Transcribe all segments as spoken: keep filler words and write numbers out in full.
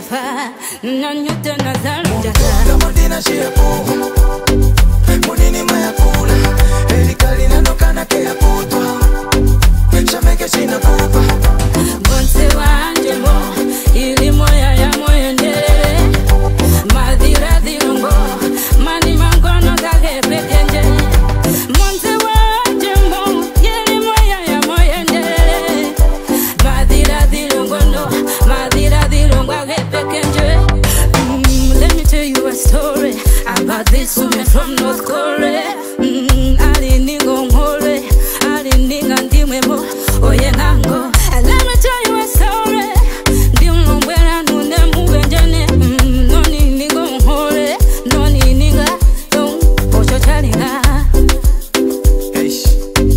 fa nanyuta nazalo kama dina shepo munini mayakula elikali nanokana ke yaputwa shameke shina kupa bonse wanje mo ili moya ya moyo ndelele madhira dhirungo mani mangono kage pekenje bonse wanje mo ili moya ya moyo ndelele madhira dhirungo no madhira dhirungo kage pekenje. mm, Let me tell you a story about this woman from North Korea. mm, Ali ningo ngole ali ninga ndimwe mo oye nango. And let me tell you a story. Ndimwe mbwela nune mugenjene. mm, Noni ningo ngole noni ninga don ocho chalinga. Eish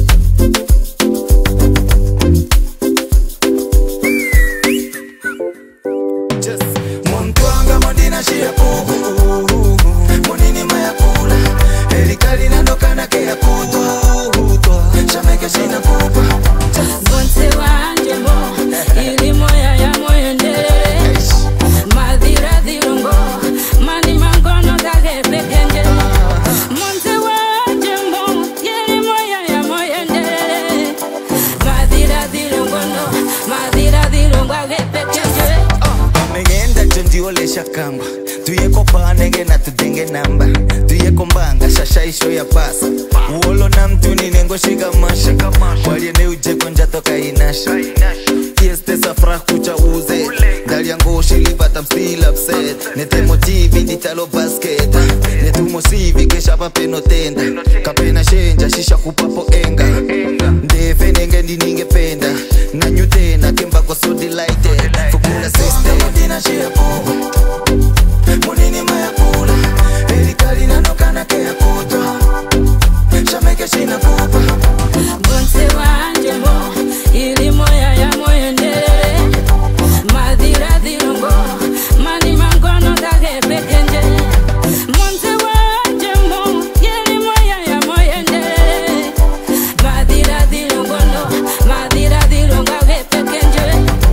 just Montwanga modina shepo munini mayakula elikali nanokana ke yaputwa shameke shina kupa bonse wanje mo ili moya ya moyo ndelele madhira dhirungo mani mangono kage pekenje bonse wanje mo ili moya ya moyo ndelele madhira dhirungo no madhira dhirungo kage pekenje. megenda jondiolesha kamba tuye kopanege na tudenge namba tuye kombanga shasha isho ya pasa uolo na mtu ninengo shiga masha wali ene uje konja toka inasha kieste safra kucha uze dali yango shili but I'm still upset nete motivi ditalo basket netumo sivi kesha papeno tenda kapena shenja shisha kupapo enga ndefe nenge ndininge penda na nyutena kemba kwa so delighted fukula system modina shepo munini mayakula elikali nanokana ke yaputwa shameke shina kupa bonse wanje mo ili moya ya moyo ndelele madhira dhirungo mani mangono kage pekenje bonse wanje mo ili moya ya moyo ndelele madhira dhirungo no madhira dhirungo kage pekenje.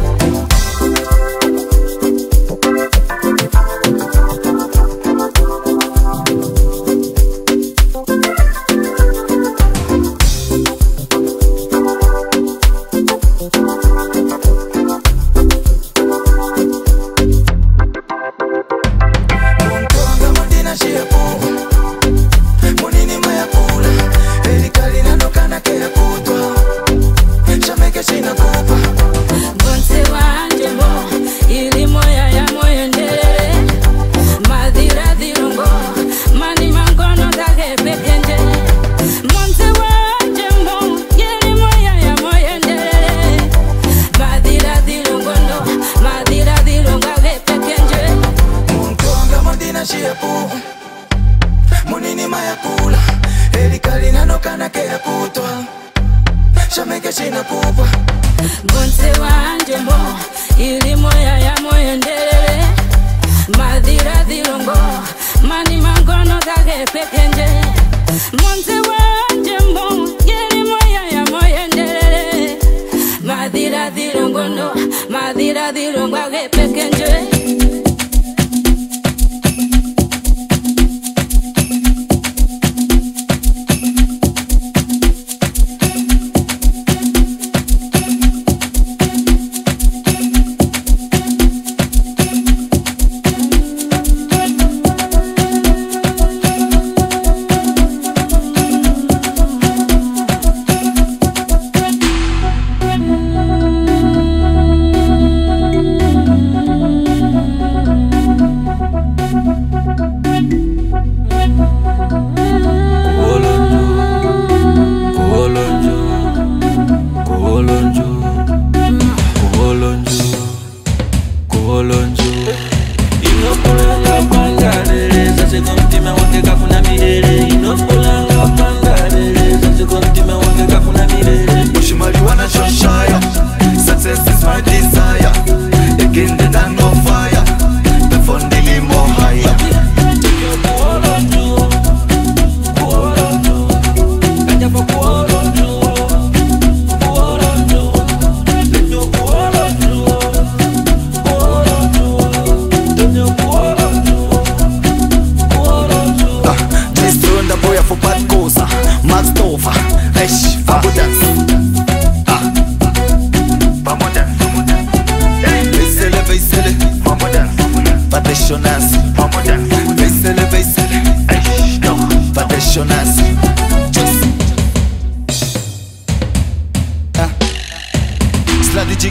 Montwanga modina shepo munini mayakula elikali nanokana ke yaputwa shameke shina kupa bonse wanje mo ili moya ya moyo ndelele madhira dhirungo mani mangono kage pekenje bonse wanje mo ili moya ya moyo ndelele madhira dhirungo no madhira dhirungo kage pekenje. Montwanga modina shepo munini mayakula elikali nanokana ke yaputwa shameke shina kupa bonse wanje mo ili moya ya moyo ndelele madhira dhirungo mani mangono kage pekenje bonse wanje mo ili moya ya moyo ndelele madhira dhirungo no madhira dhirungo kage pekenje.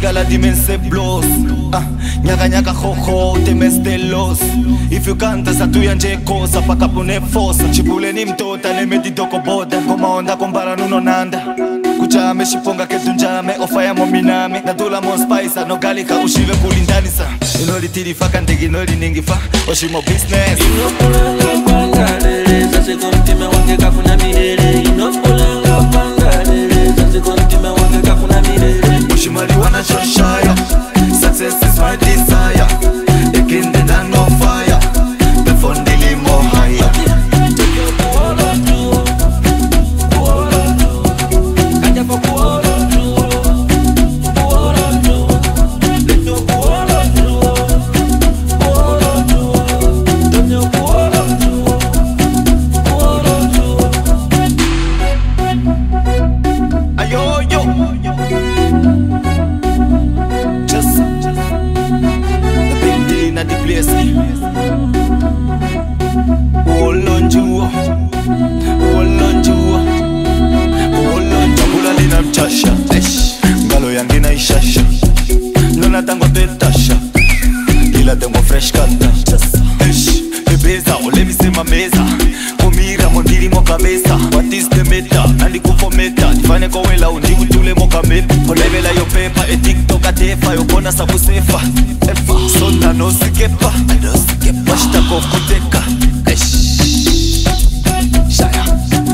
Sigala dimense blows ah, Nyaka nyaka hoho temeste los If you canta sa tuya nje kosa Paka pune fosa Chipule ni mtota ne medidoko boda Koma onda kumbara nuno nanda Kuchame shiponga ketunjame Ofaya mominame Nadula mon spice No galika ushive kulindanisa Inoli tiri faka ndegi inoli ningifa Oshimo business Inopulanga pangalele Sase kontime wange kakuna mirele Inopulanga pangalele Sase kontime wange kakuna mirele Ushimali wana shoshaya Success is my desire Again they done no fire The fun daily more higher Ngalo yangina ishasha Nona tango tetasha Ila tengo fresh kata Eish, bebeza, olevise mameza Komira mondiri moka mesa What is the meta? Nandi kufo meta Nifane kowela undigu tule moka mepa Olevela yo pepa, e tiktok atefa Yokona sabu sefa Efa, sonda no sikepa Washita kofuteka Eish Shaya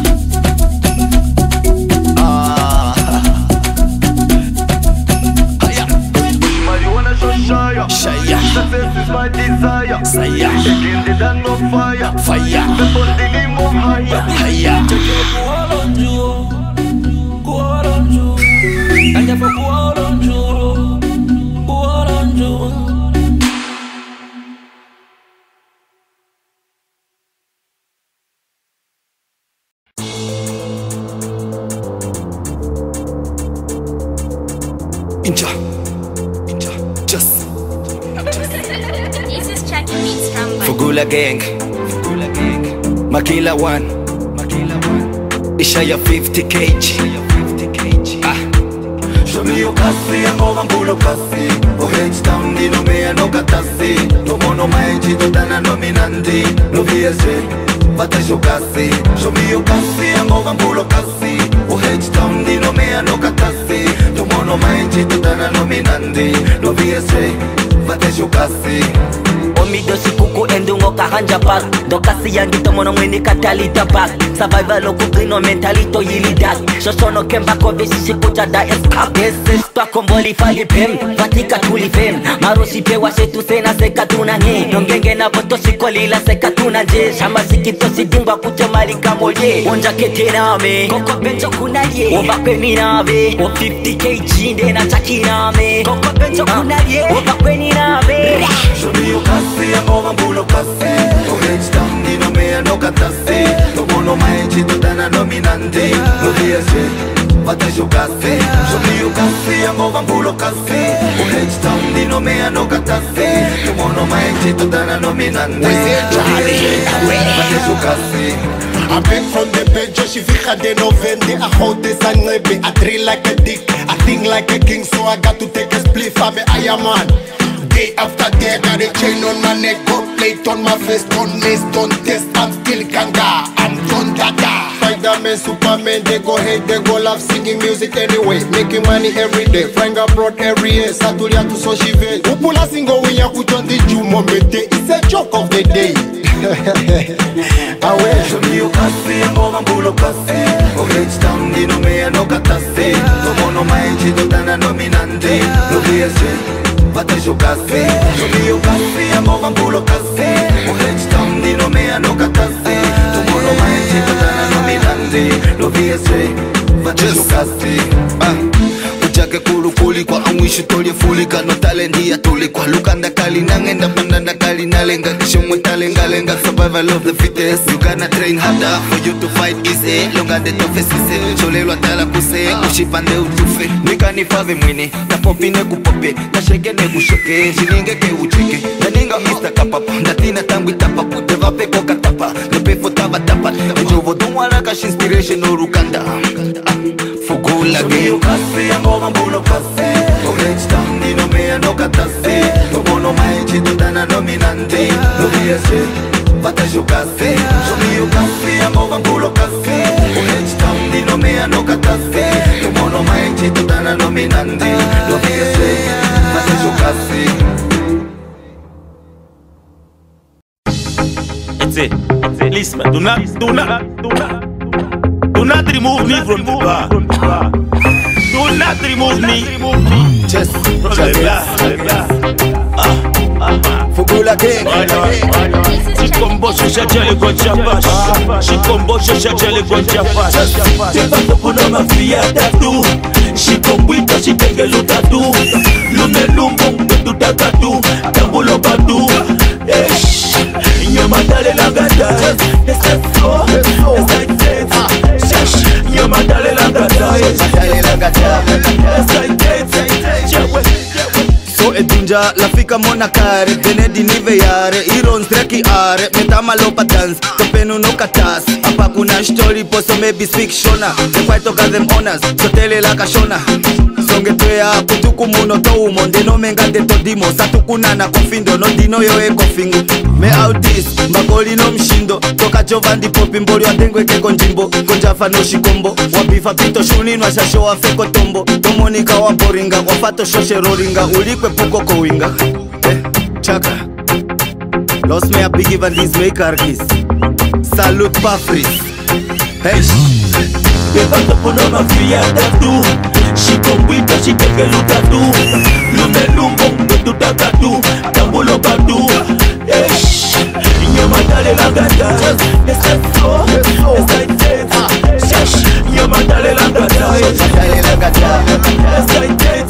Shaya, success is my desire. Saya, again they done no fire. Fire, the body more higher. Higher. Kuolonju, kuolonju, kanja for kuolonju, kuolonju. Inja, Inja, just. This is Chucky Beats from Fugula gang, Fugula gang. Makila one, Makila one. Ishaya fifty kilograms. Ah. Show me your kasi, angova mbulo kasi. O H town di no mea no katasi. No mono maeji do dana no minandi. No V S J, vata show kasi. Show me your kasi, angova mbulo kasi. O H town di no mea no katasi. No mono maeji do dana no minandi. No V S J, vata show kasi. Omido sikuku endungo kahanja park Dokasi yangi tomono mweni katalita park Survival okugino mentalito yilidak Shosono kemba kobe sisi kuchada escape Ese stwa komboli fali pem Fatika tuli fem Marosi pewa shetu sena seka tunange Nongenge na boto sikolila seka tunanje Shamba sikito sidingwa kuche malika molye Onja kete name Koko bencho kunaye Obakwe minave O fifty kilograms ndena chaki name Koko bencho kunaye Obakwe ninave Show me your kasi, angova mbulo kasi. O H town di no mea no katasi. No mono maeji do dana no minandi. No V S J, vata show kasi. Show me your kasi, angova mbulo kasi. O H town di no mea no katasi. No mono maeji do dana no minandi. No V S J, vata show kasi. I beg from the bed, just she fika de no vende. I hold this and maybe I drill like a dick. I think like a king, so I got to take a spliff. I'm a Iron Man. Day after day, I got a chain on my neck, got plate on my face, don't miss, don't test, I'm still ganga, I'm done gaga. Spider-Man, Superman, they go hate, they go laugh, singing music anyway, making money every day, flying abroad every year, Saturia to Soshive. Upula singo winya kuchondi jumo mete, it's a joke of the day. Awe, show me your kasi, angova mbulo kasi. O H town di no mea no katasi. No mono maeji do dana no minandi. No V S J, vata show kasi. Show me your kasi, angova mbulo kasi. O H town di no mea no katasi. No mono maeji do dana no minandi. No V S J, vata show kasi. Ah. Ujake kulu kuli kwa amwishu tolye fulika. No talendi ya tuli kwa lukanda kali nangenda bandanda kali nalenga. Kisho mwetalenga lenga survival of the fittest. You gonna train harder for you to fight easy. Longa de toughest easy. Cholelo atala kuse ushipande utufe. Nika nifave mwini na popine kupope. Na sheke ne kusheke jininge ke ucheke. Na ninga mister kapapa. Ndatina tangu itapapu. Deva peko katapa. Nepe fotava tapa. Njovo dumwala kash inspiration orukanda. Fugula ge. Kasi angova mbulo kasi. O H town di no me no katasi. Como no mai chito dana nominante. No viese, vata jukasi. Show me your café, amo vangulo café. O H-Town di no me no katasi. Como no mai chito dana nominante. No viese, vata jukasi. That's it. Listen, do not, do not, do not, do not remove me from the bar. Do not remove me. Just from the bar. Fugula gang. She combo, she shajale go chapash. She combo, she shajale go chapash. Te papo puno mafia tatu. She combo, she take a look at you. Lune lumbo, tu takatu. Tambulo badu. Eish. Nyamatale langata. Yes, that's so. Yes, like that. Shash. Nyamatale langata. Yes, like that. So edunja la fika mona kare Benedi nive yare Iron streki are Metama lopa dance Topenu no katas Apa kuna story poso maybe speak shona The fight toka them honors So tele la kashona Songe tuya kutuku muno to umonde no menga de todimo Satukuna na kofindo no dino yo e kofingu Me autis Mbakoli no mshindo Toka jovandi popi mbori wa dengwe ke konjimbo Konjafa no shikombo Wabifa pito shuni nwa shasho wa feko tombo Tomonika wa boringa Wafato shoshe roringa Ulikwe puko kowinga Eh, chaka Lost me a big even these maker kiss Salute Pafris Hey Yevato puno mafia tatu She come with her, she take a look at you Lume lumbo, tu takatu Tambulo badu Eish Nyamatale langata Yes, that's so Yes, like that Shash Nyamatale langata Yes, like that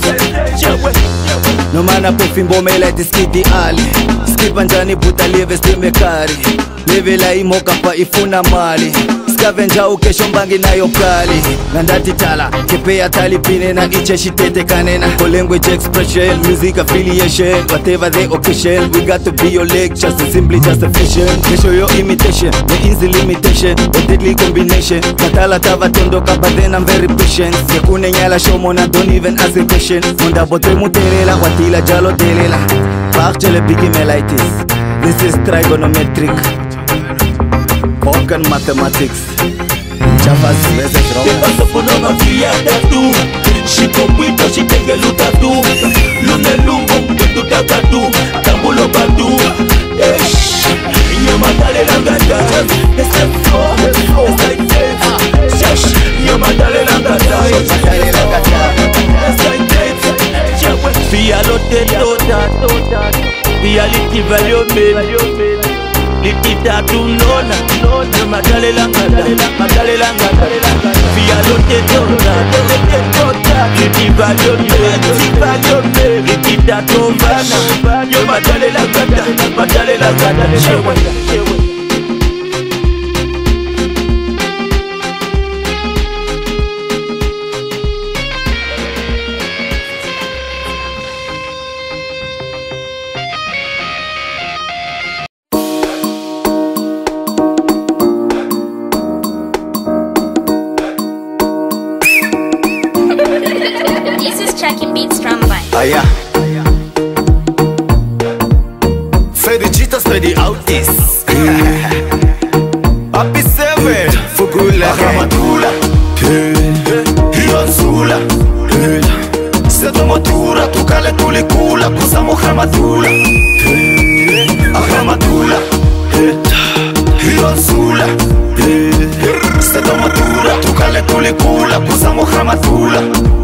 No mana pefimbo me like skiti ali Skipa njani puta lieve stime kari Lieve la imoka pa ifuna mali Scavenja ukesho mbangi na yokali Nandati tala, kepea tali pine na iche shitete kanena For language expression, music affiliation Whatever the occasion, we got to be your leg Just and simply just a fashion They show your imitation, the easy limitation The deadly combination Katala tava tondoka but then I'm very patient Yekune nyala shomona, don't even ask a question Munda bote muterela, watila jalo delela Parchele bigi me like this This is trigonometric Organ mathematics Chavasi Te paso puno mafia tatu She come with her, she take a look at you Lune lumbo, tu takatu Tambulo badu Eish Nyamatale langata Yes, that's so Yes, like that Shash Nyamatale langata Yes, like that Fia lote tota Fia liti valio me Litita tunona Nyamatale langata Matale langata Fia lote tota Liti valio me Liti valio me Litita tovana Nyamatale langata Matale langata Shewa Aya Freddy Cheetahs, Freddy Autis Happy seven Fugula Ramatula Hionsula Seto motura Tukale tulikula Kusamo Ramatula Ramatula Hionsula Seto motura Tukale tulikula Kusamo Ramatula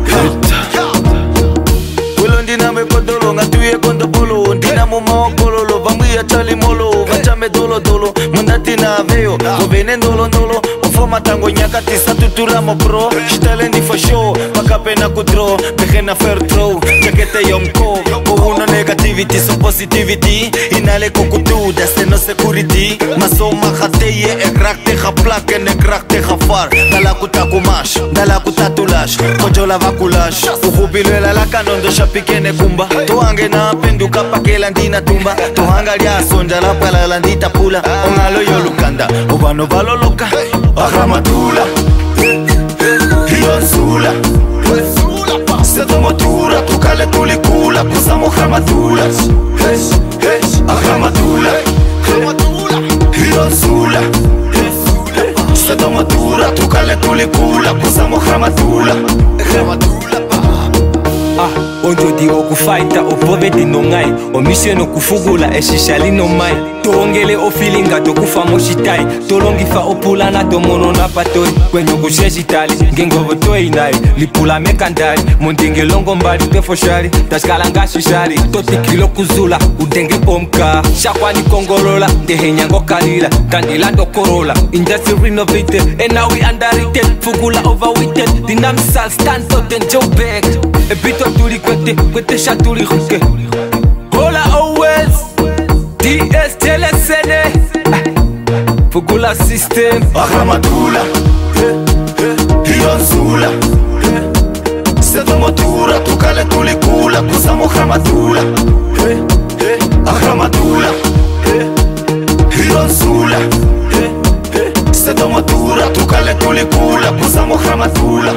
Ndina me kodolo ngatuye kondo bolo Ndina mo mawakololo Vambuya chali molo Vachame dolo dolo Mundati na veo Govene ndolo ndolo Ofoma tango nyakati Satutura mo bro Shitalendi for show Pakape na kudro Behe na fair throw Chakete yomko Uno negativity So positivity Inale kukutu Deste no security Masoma khateye Ekrak te khaplak En ekrak te khafar Dala kutakumash Dala kutatulash Kojola vakulash Uhubilwela la kanondo shapike ne kumba Tuange na penduka pakela ndina tumba Tuhanga lia sonja la pala la ndita pula Ongalo yo lukanda Ubano valo loka Aramatula Hionsula Sedomotura tukale tulikula kusamo hamadula. Hey, hey, ahamadula. Hamadula. Hironsula. Sedomotura tukale tulikula kusamo hamadula. Hamadula. Ah, onjo di okufaita opoveti no ngai omission okufugula eshishali no mai tongele ofilinga tokufa moshitai tolongifa opulana tomono na patori kwenyo kusheshitali ngengovo toinai lipula mekandali mondingelongo mbali tefoshali tashkalanga shishali totikilo kuzula udenge pomka shakwani kongorola tehenyango kalila kandila ndokorola industry renovated and now we underrated fugula overweighted dinamisal stand out and Joe back a bit of tuli kwete kwete shatuli huke hola always D S telesene fugula system ahamadula hiyonzula sedomotura tukale tulikula kusamo hamadula ahamadula hiyonzula sedomotura tukale tulikula kusamo hamadula.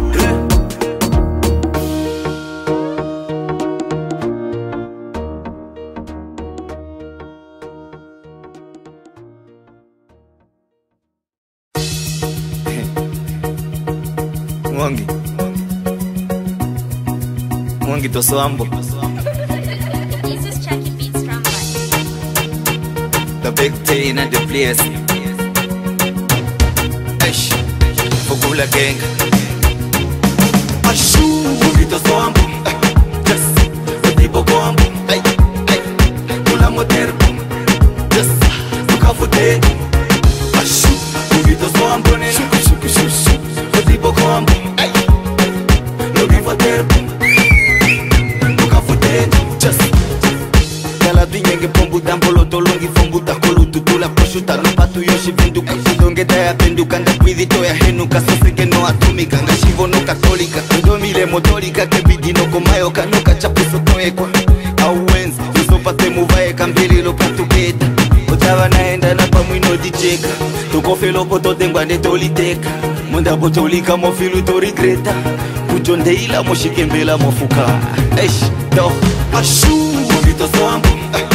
Mwangi Mwangi Tosoambo This is Chucky Beats from the big thing at the place. Eish Fugula gang Ashu Mwangi Tosoambo Yes Tipo Goambo Ay Ay Tula Moterbo Yes Tukafute Ashu Mwangi Tosoambo Shuku Shuku Shuku Tipo Goambo Ngenge pombu dampolo tolongi fombu takolu tutula proshuta lopatu yoshi venduka donge daya penduka ndakwidito ya henuka soseke no atomika ngashivo no katolika ndomile motorika kebidi no komayo kanoka chapuso toekwa auwenzi yusopate muvae kambili lopatuketa otava naenda na pamwino dicheka tokofelo poto dengwa nde toliteka monda botolika mofilu torigreta kujondeila moshikembela mofuka eish do ashu Mwangi Tosoambo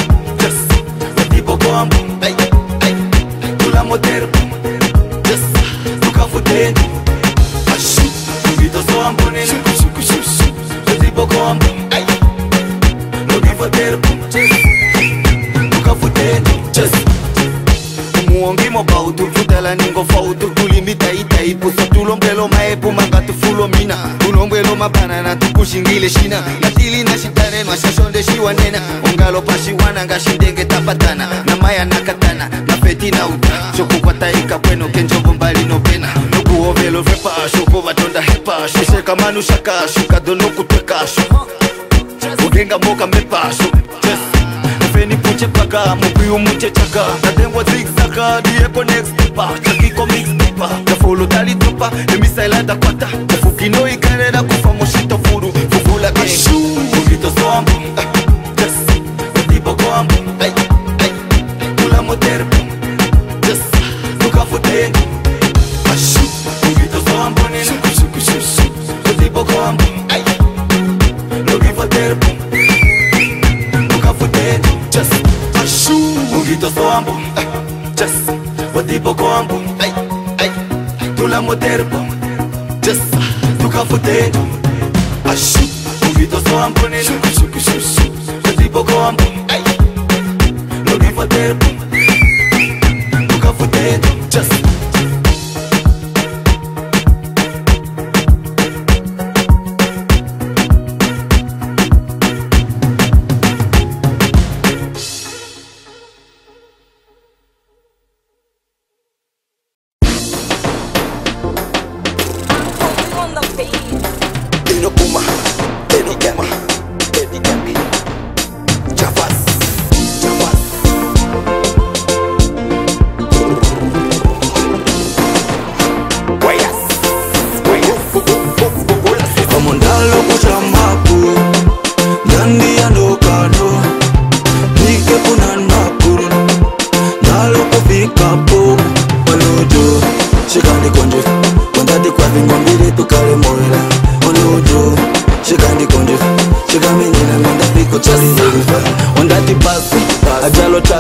Goambo, ay, ay, tula moterbo, yes, tukafute, ashu, Mwangi Tosoambo nene, shuku shuku shuku, tipo goambo, ay, logifaterbo, yes, tukafute, yes, umuongi mobautu, futela ningo fautu, tulimita ita ipuso, tulombelo maepu, mangatu fulo mina, tulombelo mabanana, tukushingile shina, natili na shitane, nwashashonde shiwa nena, ongalo pashiwana, ngashindenge tapatana, namaya nakatana, mafeti na uta, shoko kwata ika bueno, kenjobo mbali no pena, nuku ovelo vepa, shoko batonda hepa, shisheka manu shaka, shuka dono kutweka, shoko, ugenga moka mepa, shoko, yes, feni puche paka, mupiu muche chaka, natengwa zigzaka, diepo next tipa, chakiko mix tipa, kafolo tali tupa, emisaila da kwata, kufukino ikarera kufa moshito furu, fufula gang, ashu, Mwangi Tosoambo, yes, tipo goambo, ay, ay, tula moterbo, yes, tukafute, ashu, Mwangi Tosoambo nene, shuku shuku shuku, tipo goambo, ay, logifaterbo, tukafute, yes, ashu, Mwangi Tosoambo, yes, tipo goambo, ay, ay, tula moterbo, yes, tukafute, ashu, Mwangi Tosoambo nene, shuku shuku shuku, tipo goambo, ay, logifaterbo, tukafute, yes. Javas, Javas.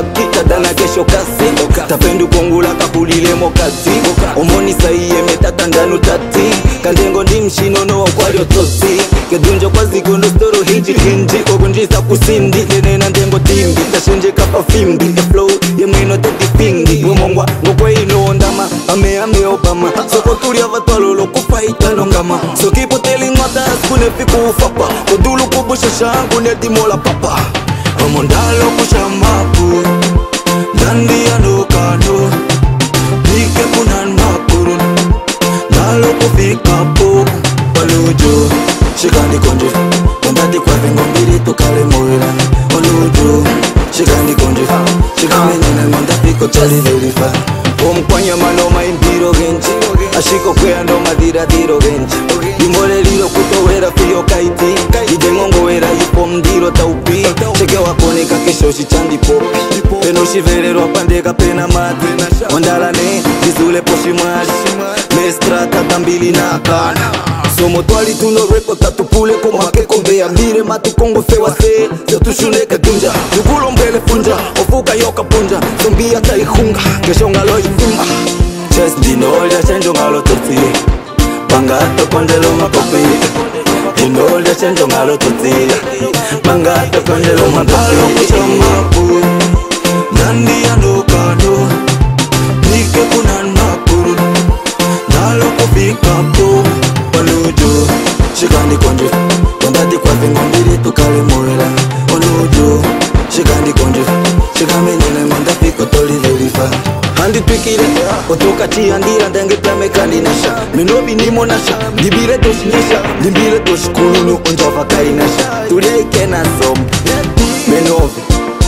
baki tadana kesho kasi tapendu kongula kapulile mokazi omoni saiye metatandanu tati kandengo ndi mshinono wakwalio tosi kedunjo kwa zigondo storo hiji kinji ogunjisa kusindi yenena ndengo timbi tashenje kapa fimbi e flow ye mwino teti pingi mwomongwa ngokwe ino ndama ame ame obama soko tulia vatwalolo kufaita nongama sokipo telling matas kune fiku ufapa kodulu kubusha shangu netimola papa omondalo kushamapu dandi ya nukano Nike kunan mapuru Nalo kufika po Olujo Shikandi konje Kondati kwa vengo mbili tukale mwila Olujo Shikandi konje Shikami nene manda piko chali verifa Omkwanya mano maimbiro genji Ashiko kwea ndo madira diro genji Imole liro kuto wera fiyo kaiti Idengongo wera yipo mdiro taupi Cheke wakone kakesho shichandi popi Peno shiverero apandeka pena mati Ondalane Dizule poshi mwali Mestra tatambili na kana Somo twali tuno repo tatupule Komake konvea mire matu kongo fewa se Sio tushuneka dunja Yugulo mbele funja Ofuka yoka punja Zombia taihunga Kesho ngalo ifimba Chest dinolia chenjo ngalo toti Bangato kondelo makopi Dinolia chenjo ngalo toti Bangato kondelo makopi Kuchamapu Nandi ya nukano Nike kunan mapuru Nalo kufika po Olujo Shikandi konje Kondati kwa vengo mbili tukale mwela Olujo Shikandi konje Shikame nene manda piko toli verifa Handi twikile Otoka chi andira ndenge plame kandinasha Minobi nimo nasha Dibire toshi nisha Dibire toshi kulunu onjava karinasha Tulia ikena zombi Menovi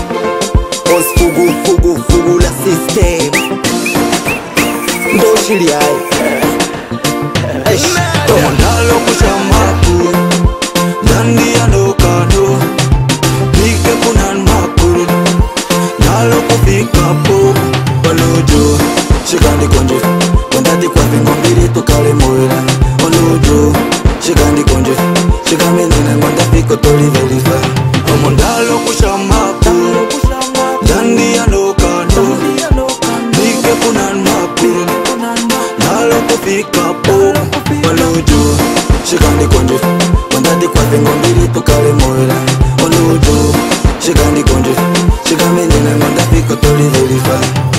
Os fugu fugu fugu la system Doshili ai Eish Komondalo kushamapu Dandi ya nukano Nike kunan mapuru Nalo kufika po Olujo Shikandi konje Kondati kwa vengo mbili tukale mwela Olujo Shikandi konje Shikame nene manda piko toli verifa Komondalo kushamapu Dandi ya nukano Nike kunan mapuru Nalo kufika po Olujo Shikandi konje Kondati kwa vengo mbili tukale mwela Olujo Shikandi konje Shikame nene manda piko toli verifa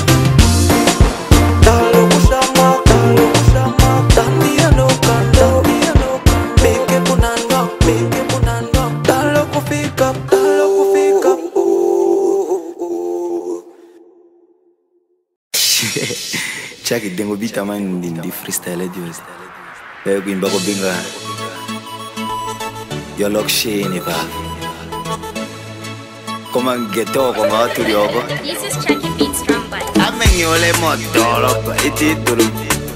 Dalo kushama Dalo kushama Dandi ya nukano Nike kunan mapuru Nike kunan mapuru Dalo kufika Dalo kufika Chaki dengo bita man di, di freestyle dios. Pego kuimba ko binga. Yo lock shini pa. Koma geto ko ngatu yogo. This is Chucky Beats drum button. Amenyole modolo pa ititulu.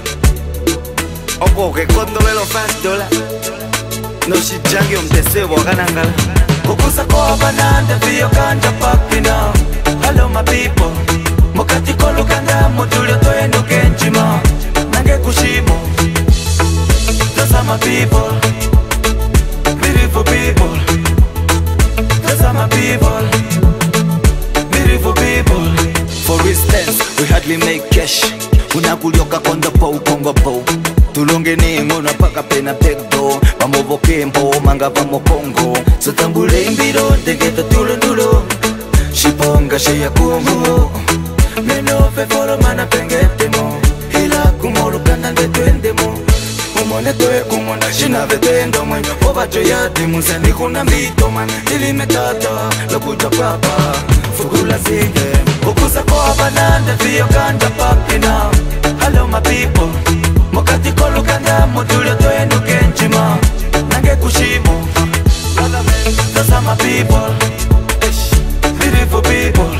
Opo ke kondo velo fastola. No si changi um tesebo kanangala. Kukusa ko bananda vio kanja papina. Hello my people. Mokati kolo kanga modulio to endo kenchima Nange kushimo Those are my people Beautiful people Those are my people Beautiful people For instance, we hardly make cash Unakulioka konda po kongo po Tulonge ningo na paka pena pekdo Mamovo kempo manga pamo kongo So tambule imbiro degeta tulundulo Shiponga sheya kungu Meno fe foro mana pengetemo Hila kumoro kanande tuendemo Umone toe kumona shina vetendo mwenye Ovacho yate museni kuna mito man Ili metata lokuja papa Fukula sige Kukusa kwa bananda vio kanja papina Hello my people Mokati kolo kanga modulio toe no kenchima Nange kushimo Those are my people Beautiful people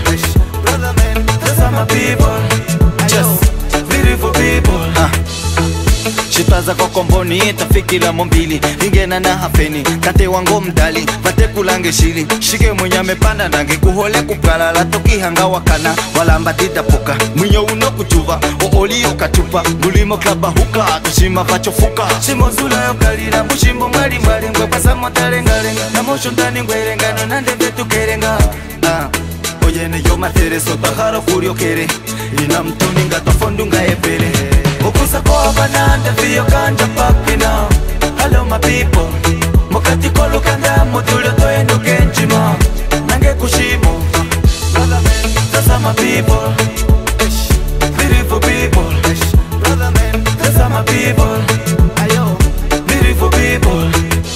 Those are my people, just beautiful people. uh. Chitwaza kwa komboni tafikila mombili ingena na hafeni kate wango mdali vate kulange shili shike mwenye amepanda nange kuhole kupalala toki hanga wakana walamba titapuka mwinyo uno kuchuva ooli okatupa mulimo klaba huka tushima fachofuka shimo zula yokalila mushimbo mbali mbali ngwe pasa motalengalenga na mosho ndani ngwerengano nande vetu kerenga ah. Oyene yo matere so taharo kurio kere ina mtuni nga tofondu nga epele Okusa kwa bananda vio kanja pakina Hello my people Mokati kolu kanda mutulio toendo kenjima Nange kushimu Those are my people Beautiful people Those are my people Beautiful people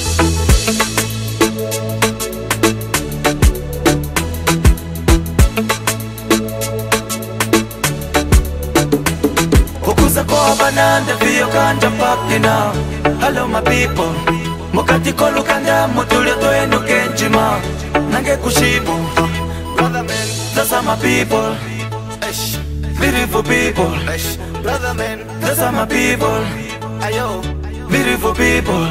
Bananda vio kanja pakina Hello my people Mokati kolu kanda mutulio toendo kenjima Nange kushibu Those are my people Beautiful people Those are my people Beautiful people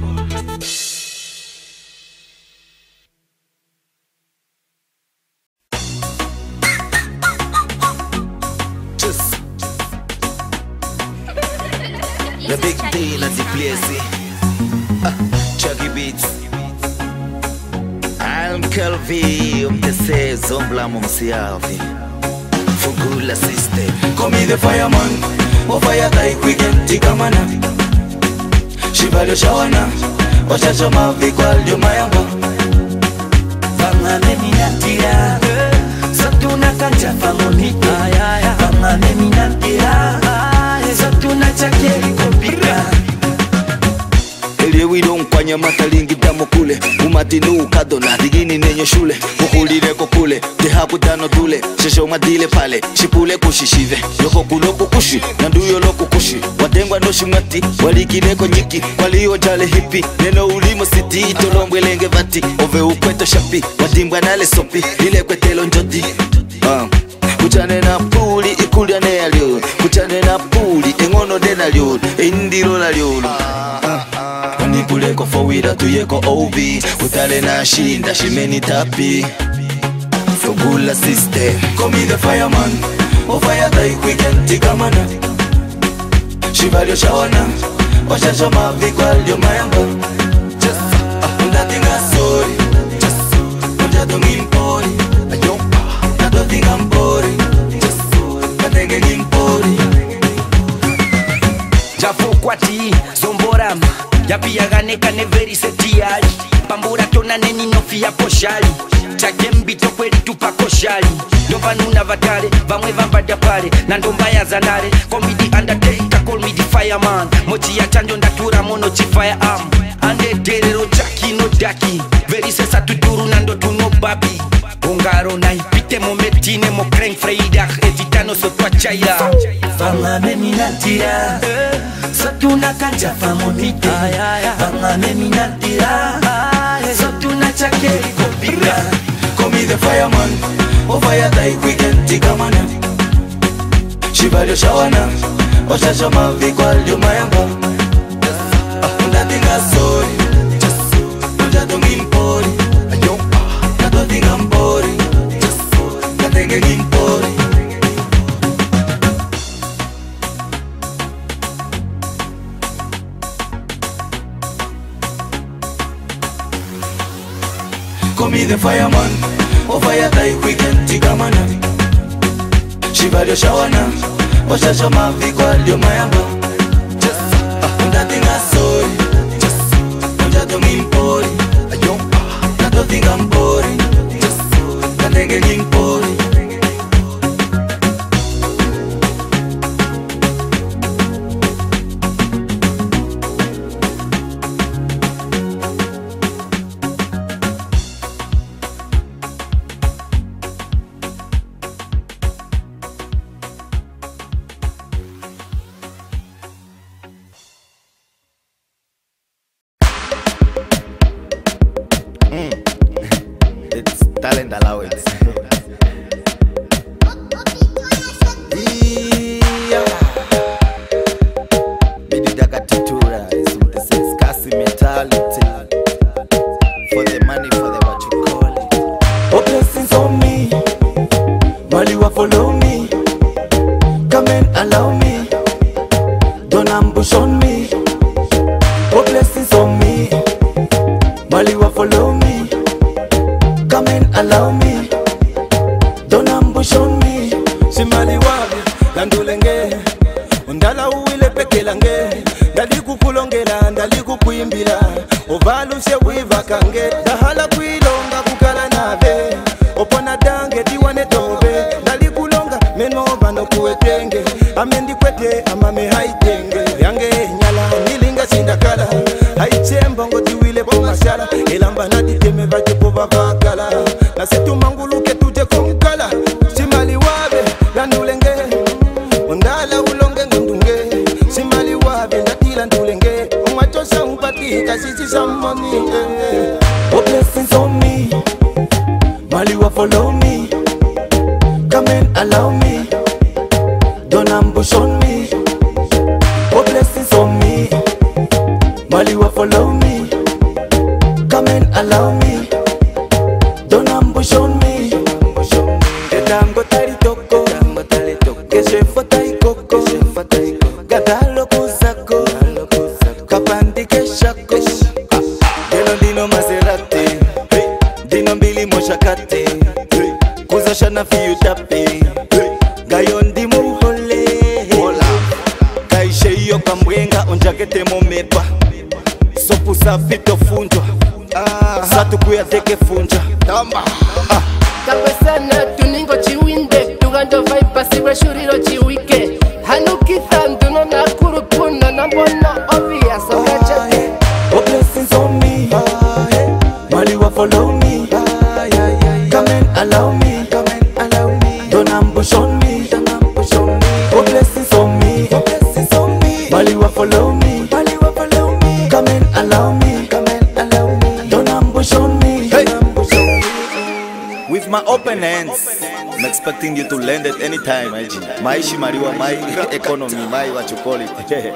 The big deal at the place uh, Chucky Beats I'm Kelvin Umtese Zombla Mumsiavi Fugula system Call me the fireman O fire like weekend Tikamana Shivalyo shawana Ochacho mavi kwa alyo mayamba Fanga meminatira Satuna kanja famonita Fanga meminatira Satuna chakeri kopika Eliwe widonkwanya matalingi damo kule Umatinu ukadona digini nenyo shule Kukulire kokule Tehapu dano dule Shesho madile pale Shipule kushishive Yoko kuloku kushi Nanduyo loku kushi Watengwa no shimati Walikireko nyiki Waliyo jale hipi Neno ulimo city Tolombwe lenge vati Ove ukweto shapi Wadimbwa nale sopi Lile kwetelo njoti uh. Kuchane na puli ikulia ne alio Kuchane na puli engono dena lio Indiro la lio Wanipuleko fawira tuyeko O V Utale na shinda shimeni tapi Fugula system Call me the fireman O fire like weekend tikamana Shivalyo shawana Ochacho mavi kwa alyo mayamba Just Ndatinga sorry Just Ndato ngimpori Ndato tinga mpori Katenge ngimpori Jafu kwati Zomboram Yapiyaganeka neveri setiyali Pambura tona neni nofia koshali Chakembito kweli tupa koshali Ndova nuna vatale Vamwe vambada pale Nandomba ya zanare Call me the undertaker Call me the fireman Mochi ya chanjo ndatura mono chi firearm Ande terero chaki no daki Veri sesa tuturu nando tuno babi Ongaro na ipite mometine mo kreng freidag Evitano so tua chaya Fama meminatira Satuna kanja famonite Fama meminatira Satuna chakeri kopira Call me the fireman O fire like weekend tikamana Shivalyo shawana Ochacho mavi kwa alyo mayamba Ndatinga sorry Ndato ngimpori Ndato tinga mpori Katenge ngimpori Call me the fireman O fire like weekend tikamana Shivalyo shawana Ochacho mavi kwa alyo mayamba Ndatinga sorry Ndato ngimpori Ndato tinga mpori Katenge ngimpori Talent allowance. Yeah. Bidi dakati lange ndali kukulongela ndali kukuimbila ovalushe wiva kange dahala kuilonga kukala nabe opona dange diwane tobe ndali kulonga menova no kuetenge amendi kwete amame haitenge yange nyala nilinga sindakala haichemba ngo diwile po mashala elamba na diteme vaje po vakala na setu manguluke tuje konkala simali wabe landulenge ondala ulonge ngundunge simali wabe ndatila ndulenge umwachosa umpatika sisi samoni oh blessings on me Maliwa follow me come and allow me don't ambush on me oh blessings on me Maliwa follow me come and allow me don't ambush on me edango tari toko keshe fotai koko gadalo kuzako kapandi keshako dino dino Maserati dino mbili moshakate kuzashana fiyu tape gayondi muhole kaishe iyo kambwenga onjakete momepa sopu safito funjwa satu kuya teke funja tamba Kangwe sana tuningo chiwinde tugando vaipa siwe shuriro chiwike hanukitha nduno na kurupuna na mbona obvious ongachate oh blessings on me Maliwa follow me come and allow me don't ambush on me oh blessings on me Maliwa follow me come and allow me don't ambush on me with my open hands I'm expecting you to land at any time maishi mariwa my economy my what you call it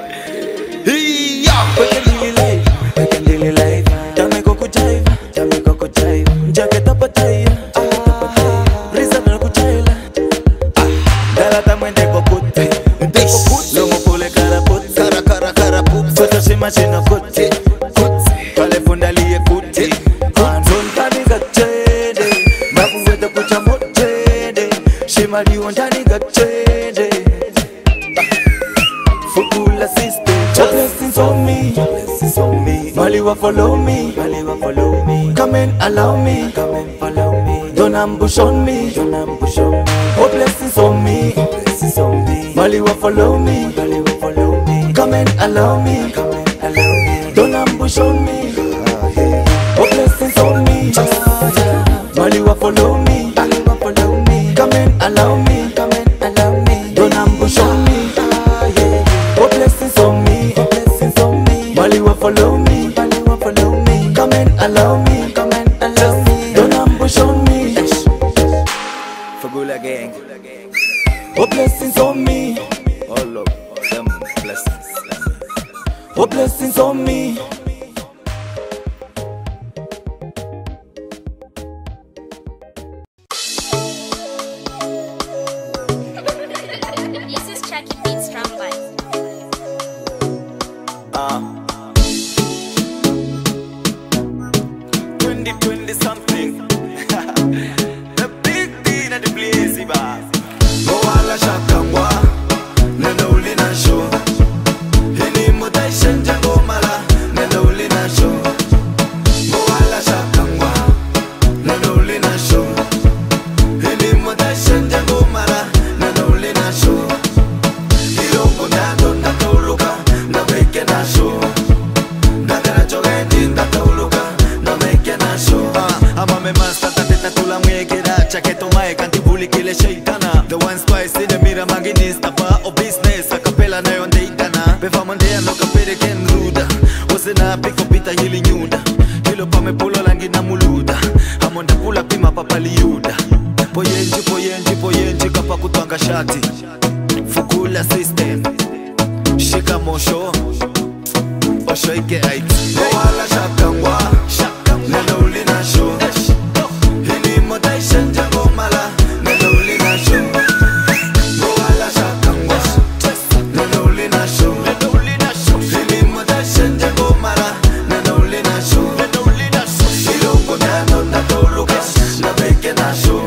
yeah we can daily life we can daily life tame koko jive tame koko jive jaketa pataya risa na kuchaila dala tamwende kokote lomo pole karapot kara kara karapot soto shima shina kote kale fundalie kote anton tani gachede makuweta kuchamotede shima liwa ndani gachede fukula system blessings on me blessings on me Maliwa follow me Maliwa follow me come and allow me come and follow me don't ambush on me don't ambush on me oh blessings on me blessings on me Maliwa follow me Maliwa follow me come and allow me come and allow me don't ambush on me oh blessings on me Maliwa follow me Maliwa follow me come and allow me come and allow me don't ambush on me oh blessings on me oh blessings on me Maliwa follow me Maliwa follow me come and allow me come and allow me don't ambush on me Fagula gang oh blessings on me all of them blessings oh blessings on me This is Chucky Beats Drum Life. uh twenty twenty something the big thing at the place ba Moala shakangwa nenda ulina show hini motation jango mala nenda ulina show Moala shakangwa nenda ulina show hini motation jango mala nenda ulina show Ilongo nando natoluka na beke na show Ndakana chogendi ndatoluka na beke na show Ama me masta tateta tula mwekera chaketo mae kantibuli kile shaitana The ones twice in the mirror manginista ba o business akapela nayo ndeitana Beva mandea no kapere ken ruda Ose na piko pita hili nyuda Hilo pame pulo langi na muluda Amonda pula pima papaliuda Poyenji poyenji poyenji kapa kutwanga shati Fukula system Shika mosho Osho ike aiki Moala shakangwa Nenda ulina show Hini motation jango mala Nenda ulina show Moala shakangwa Nenda ulina show Hini motation jango mala Nenda ulina show Ilongo nando natoluka Na beke na show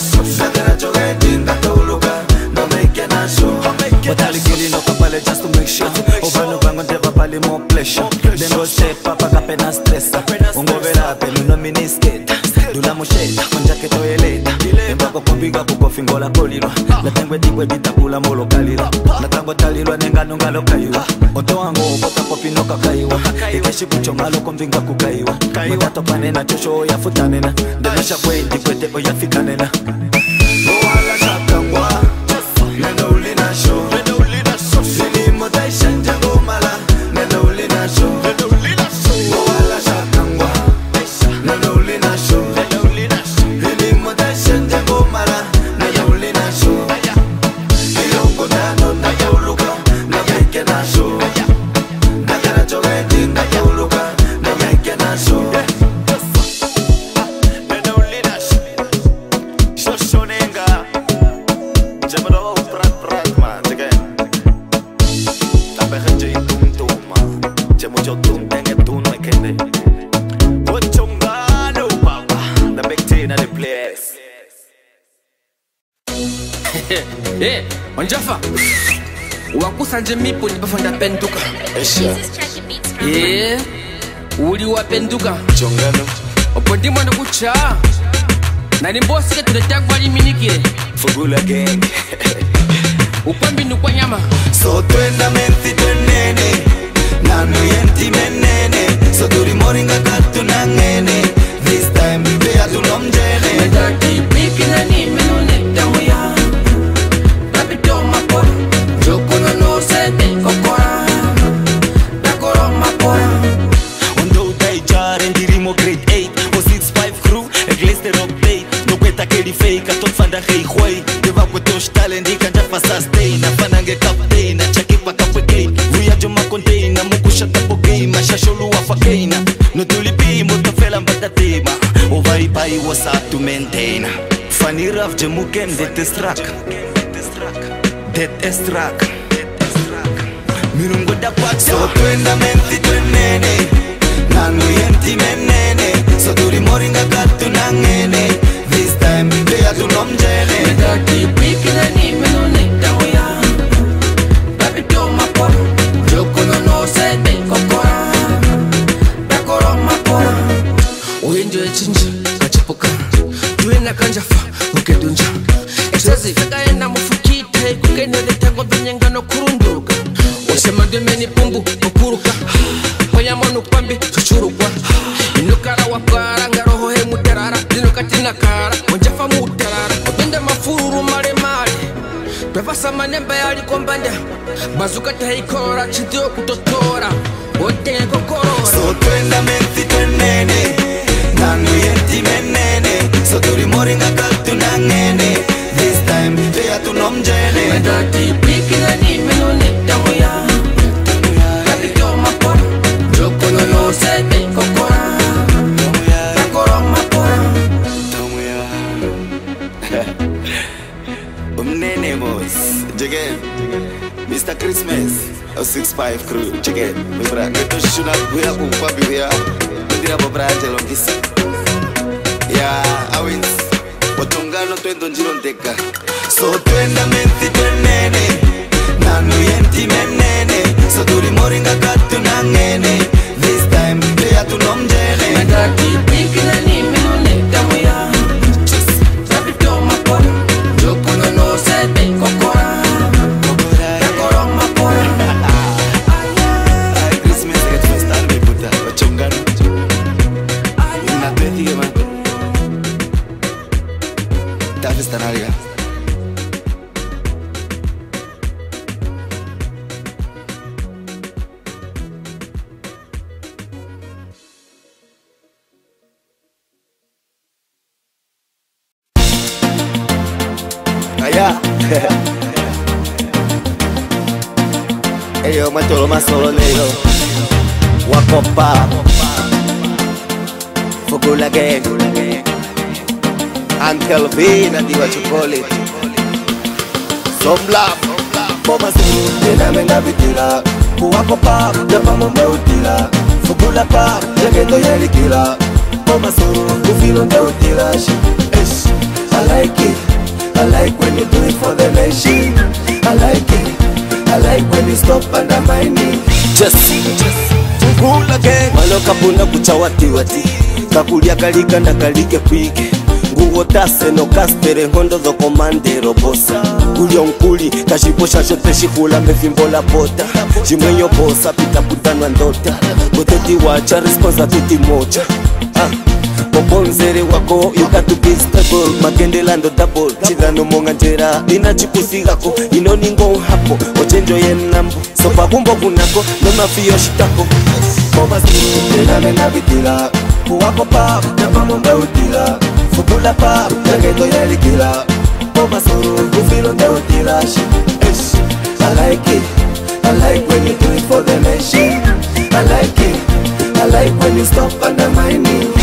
Nakana chogendi natoluka Na beke na show Watali kili no kapale just to make pressure. Ovano bango ndeva pali more pressure. Dengo sepa paka pena stressa. Ungovela pelu no minisketa. Dula musheta, konjake toileta. Embako popiga kuko fingola kolilo. La tengwe digwe bitabula molo kalilo. La tango talilo nengano ngalo kaiwa. Oto wango bota popino kakaiwa. Ikeshi kuchongalo konvinga kukaiwa. Mutato panena chosho ya futanena. Demasha kwe dikwete oya fikanena. Moala shakangwa. Nena ulina show. Nena ulina show. Sini motation jango mala. Nena ulina show. Nena ulina show. Moala shakangwa. Nena ulina show. Nena ulina show. Sini motation jango mala. Nena ulina show. Iyongo nano na yoluka. Na yeke na show. Na yana chogeti na yoluka. Na yeke na show. Nena ulina show. Shoshonenga. Jabro prat prat ma tege. Tabe haje tum tum ma. Jemo jo tum tenge tum me kende. Ochongano papa. The big thing at the place. Eh, onjafa. Wakusanje mipo nipafanda penduka. Esha. Eh, uli wapenduka. Chongano. Opondi mwana kucha. Na nimbosi ke tuletagwa liminikire. Fugula gang. Upambi nukwa nyama. So twenda menti twenene. Nanu yenti menene. So duri moringa katu nangene. This time we are to nomjene. Medaki piki na ni menone tamuya. Rapito mapora. Joko no no sete kokora. Nakoro mapora. Ondo daijar and dirimo grade eight. O six five crew. A glister of play. No kweta keli fake. A tot fanda hei hwei. Deva kweto talent. Ika jafa sustain. Afanange captain. A chakipa kapwe game. Vuya joma container. Mukusha tapo game. A shasholu afakaina. No tulipi moto fela mbata tema. Ovai pai was up to maintain. Funny rough jemuken det is track. Det is track. Mirungo da pak. So twenda menti twenene. Nanu yenti menene. So duri moringa katu nangene. This time we are to nomjene. Medaki piki na ni menone tamuya. Rapito mapora. Joko no no sete kokora. Nakoro mapora. Uenjo echinja kachipuka. Tuena kanjafa ukedunja. Esazi feka ena mufukite. Kukene letango vinyenga no kurunduka. Osema demeni pumbu ukuruka. Hoya monu kwambi chuchurukwa. Inukara wakara ngaroho he mutarara. Dinukatina kara onjafa mutarara. Obende mafuru mare mare. Bevasa manembe yali kombanda. Bazuka tahikora chidio kutotora. Ote kokoro. So twenda menti twenene. Nanu yenti menene. So duri moringa katu nangene. This time we are to nomjene. Medaki piki na ni menone tamuya. Rapito mapora. Joko no no sete kokora. Nakoro mapora. Umnene boss. Jegen. Mister Christmas. A six five crew. Jegen. Mi bra. Neto shuna kuya kumpabi wea. Ndira bobra angelo kisi. Ya awins. Otongano twendo njiro ndeka. So twenda menti twenene. Nanu yenti menene. So duri moringa katu nangene. This time we are to nomjene. Medaki piki na ni menone tamuya. Rapito mapora. Joko no no sete kokora. Nakoro mapora. Ay, Christmas get first time me puta. Ochongano. Na tweti que man. Ta festa nalga. Aya. Eyo macholo masolo lelo. Wakopa. Fugula gang. Uncle V na diwa chocolate. Some love. Mama suru tena menga bitila. Wakopa japa mama utila. Fugula pa jagendo yelikila. Mama suru kufilo nde utila. Ish, I like it. I like when you do it for the nation. I like it. I like when you stop undermining. Just, just cool again. Maloka buna kuchawati wati kakulia kalika na kalike kwike nguo tase no kaspere hondo zo komandero bosa kulio nkuli kashiposha shote shikula mevimbola bota jimwenyo bosa pita putanwa ndota goteti wacha responsa tuti mocha ah. Mobonzere wako you got to be stable makendela ndo double chidano monga njera ina chikusigako ino ningo hapo ochenjo yenambo sopa kumbo kunako no mafio shitako Mama suru na mena bitila kuwako pap na pamombe utila fukula pap na geto yelikila Mama suru kufilo nde utila Ish, I like it I like when you do it for the nation I like it I like when you stop undermining.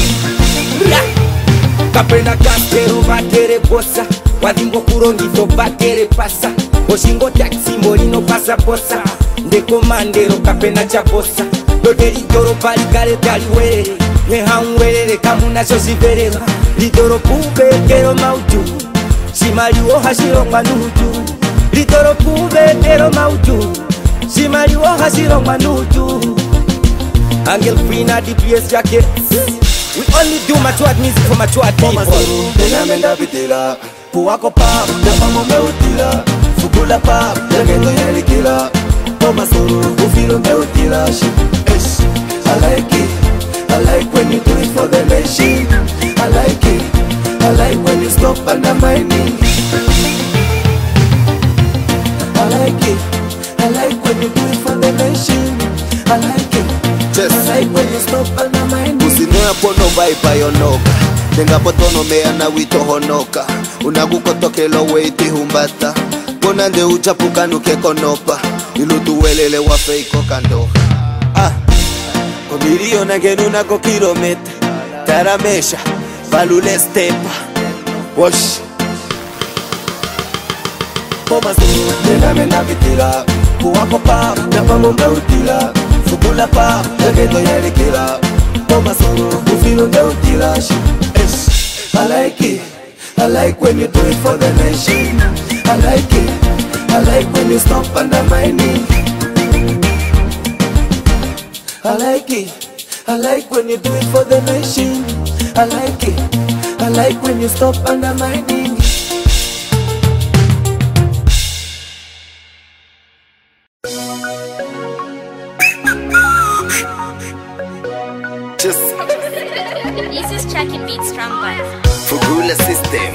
Kapena kaskero batere bosa wadingo kurongito batere pasa oshingo taxi molino pasa bosa de comandero kapena chabosa dode litoro pali kale tali wele ne hanwele kamuna sosivereva litoro pube kero mautu simali wo hashiro manutu litoro pube kero mautu simali wo hashiro manutu Angel Frina D P S jacket. We only do matured music for matured people. Nena menda bitila puwako pap na pamombe utila fukula pap na geto yelikila Mama suru kufilo nde utila Ish, I like it I like when you do it for the nation I like it I like when you stop undermining. I like it I like when you do it for the nation I like it Just, I like when you stop undermining. Usinoya pono vaipa yonoka tenga potono mea na wito honoka unagukotokelo weiti humbata pona nde uchapuka nuke konopa ilutuwelele wa feiko kandoha ah Omirio na genuna ko kilometa taramesha valule stepa wash Mama suru nena mena bitila puwako pap na pamombe utila fukula pap na geto yelikila Mama suru kufilo nde utila Ish, I like it I like when you do it for the nation I like it I like when you stop undermining. I like it I like when you do it for the nation I like it I like when you stop undermining. Just This is Chucky Beat Strong Band. Fugula system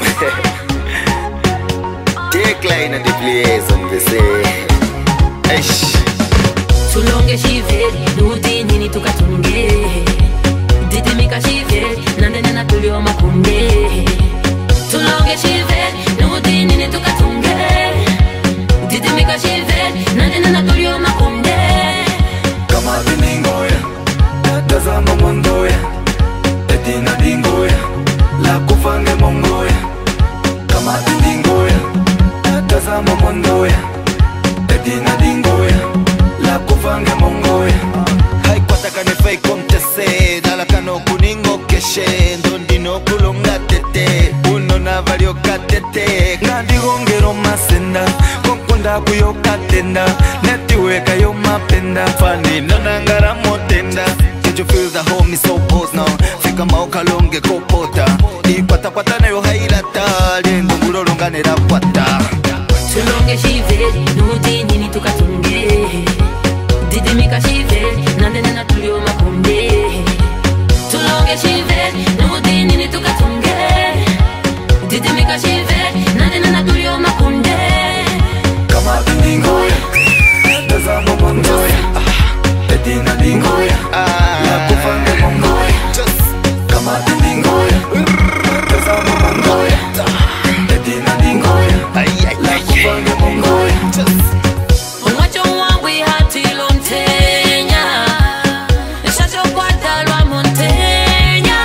Take line and the players on the say Ish Tulonge shiveri, nuti nini tukatunge Ditimika shiveri, nande nena tulio makunde Tulonge shiveri, nuti nini tukatunge Ditimika shiveri, nande nena tulio makunde Kama diningoya, tazama mondoya Etina dingoya, la kufange mongoya Kama diningoya, tazama mondoya Etina dingoya, la kufange mongoya Haikwataka nefai komtese Nalakano kuningo keshe Ndondino kulonga tete Uno na valio katete Ngandi gongero masenda Konkonda kuyo katenda Netiweka yo mapenda Fani nonangara motenda Did you feel the home is so close now Fika mauka longe kopota Ipata pata na yo hailata Liendo ngulolonga nera kwata Tulonge shiveri, nuti nini tukatunge Ditimika shiveri, nande nena tulio makunde Tulonge shiveri, nuti nini tukatunge Ditimika shiveri, nande nena tulio makunde Kama diningoya, tazama mondoya Etina dingoya, la kufange mongoya Kama diningoya, tazama mondoya Etina dingoya, la kufange mongoya Onwacho mwangwi hati lontenya Neshacho kwa talwa montenya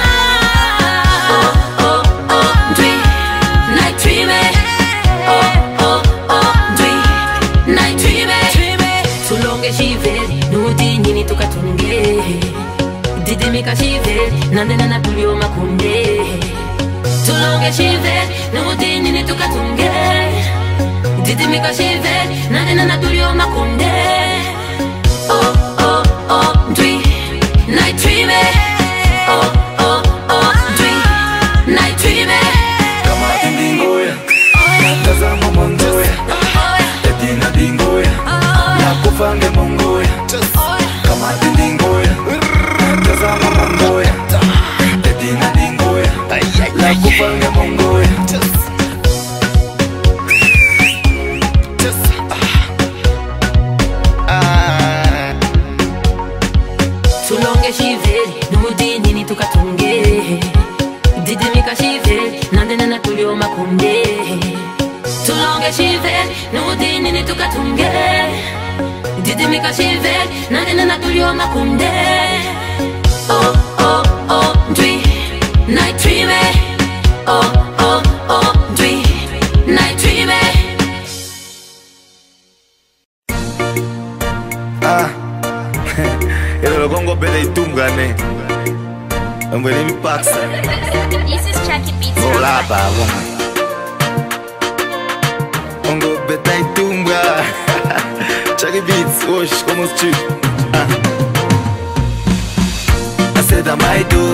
Oh, oh, oh, ndwi Naitwime Oh, oh, oh, ndwi Naitwime Tulonge shiveri, nuti nini tukatunge Didimika shiveri, nande nana tulio makunde Tulonge shiveri, nuti nini tukatunge Didimika shive nane na natulio makunde. Oh oh oh dwi night dream. Oh oh oh dwi night dream. Kama tindingoya natazama mongoya etina dingoya nakufange mongoya kama tindingoya natazama mongoya etina dingoya nakufange mongoya. Tulonge shiveri nudini ni tukatunge. Didimika shiveri nandene na tulio makunde. Tulonge shiveri nudini ni tukatunge. Didimika shiveri nandene na tulio makunde. Oh oh oh dwi night dream. Oh oh oh dwi night dream. Ah Ilo gongo bele itungane Mbele mi paksa This is Jackie Beats. Hola babo Gongo beta itunga Jackie Beats, osh, como street ah. I said I might do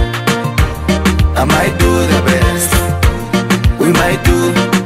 I might do the best We might do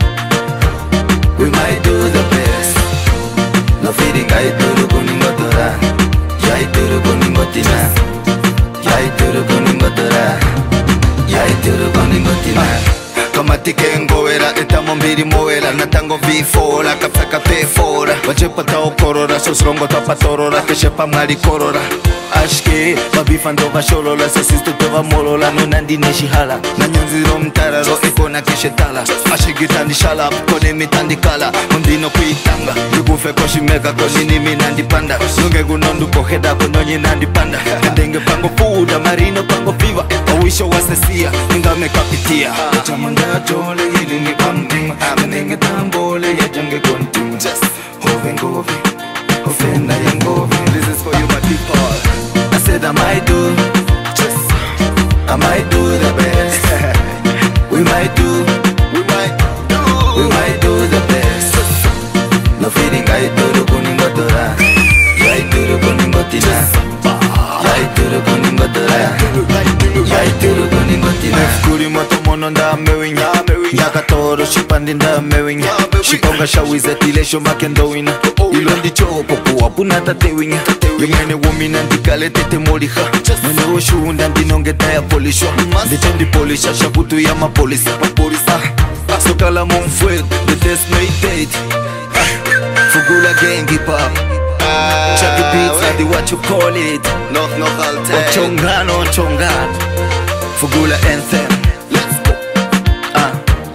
We might do the best No feeling I do the kuningo tora Yai turu kuningo tina Yai turu kuningo tora Yai turu kuningo tina Kama tike ngowera etamo mbiri moera Natango vifola kapsaka pefora Wajepa tao korora Sosrongo tapa torora Keshepa mali korora Ashke babifa ndova sholola Sasisto tova molola Nonandi neshihala Nanyonziro mtararo Ekona keshetala Ashigitandi shala Kone mitandi kala Mundino kuitanga Yugufe koshimeka Konini minandi panda Nunge gunondu koheda Kononyi nandi panda Kendenge pango fuda Marino pango viva Awisho wasesia Ngame kapitia Chamanga chole Hili ni kamting Menenge tambole Ya jange konting Hove ngove Hove na yangove This is for you my people I said I might do Just I might do the best We might do We might do We might do the best No feeling I do the kuningo tora Yai do the kuningo tina Yai do the kuningo tora Yai do the kuningo tina Nefkuri moto mono nda mewinya Nyaka toro shipandi nda mewinya Shikonga shawiza tilesho makendo wina Ilondi choko kuwa puna tate winya Yemene womina ndikale tete moliha Mene oshuunda ndinonge daya polishwa Nditendi polisha shabutu ya mapolisa Sokala mumfuel, the test may date Fugula gang hip hop Jackie Beats, adi what you call it Nok nok alter Ochongano ochongan Fugula anthem Let's go ah.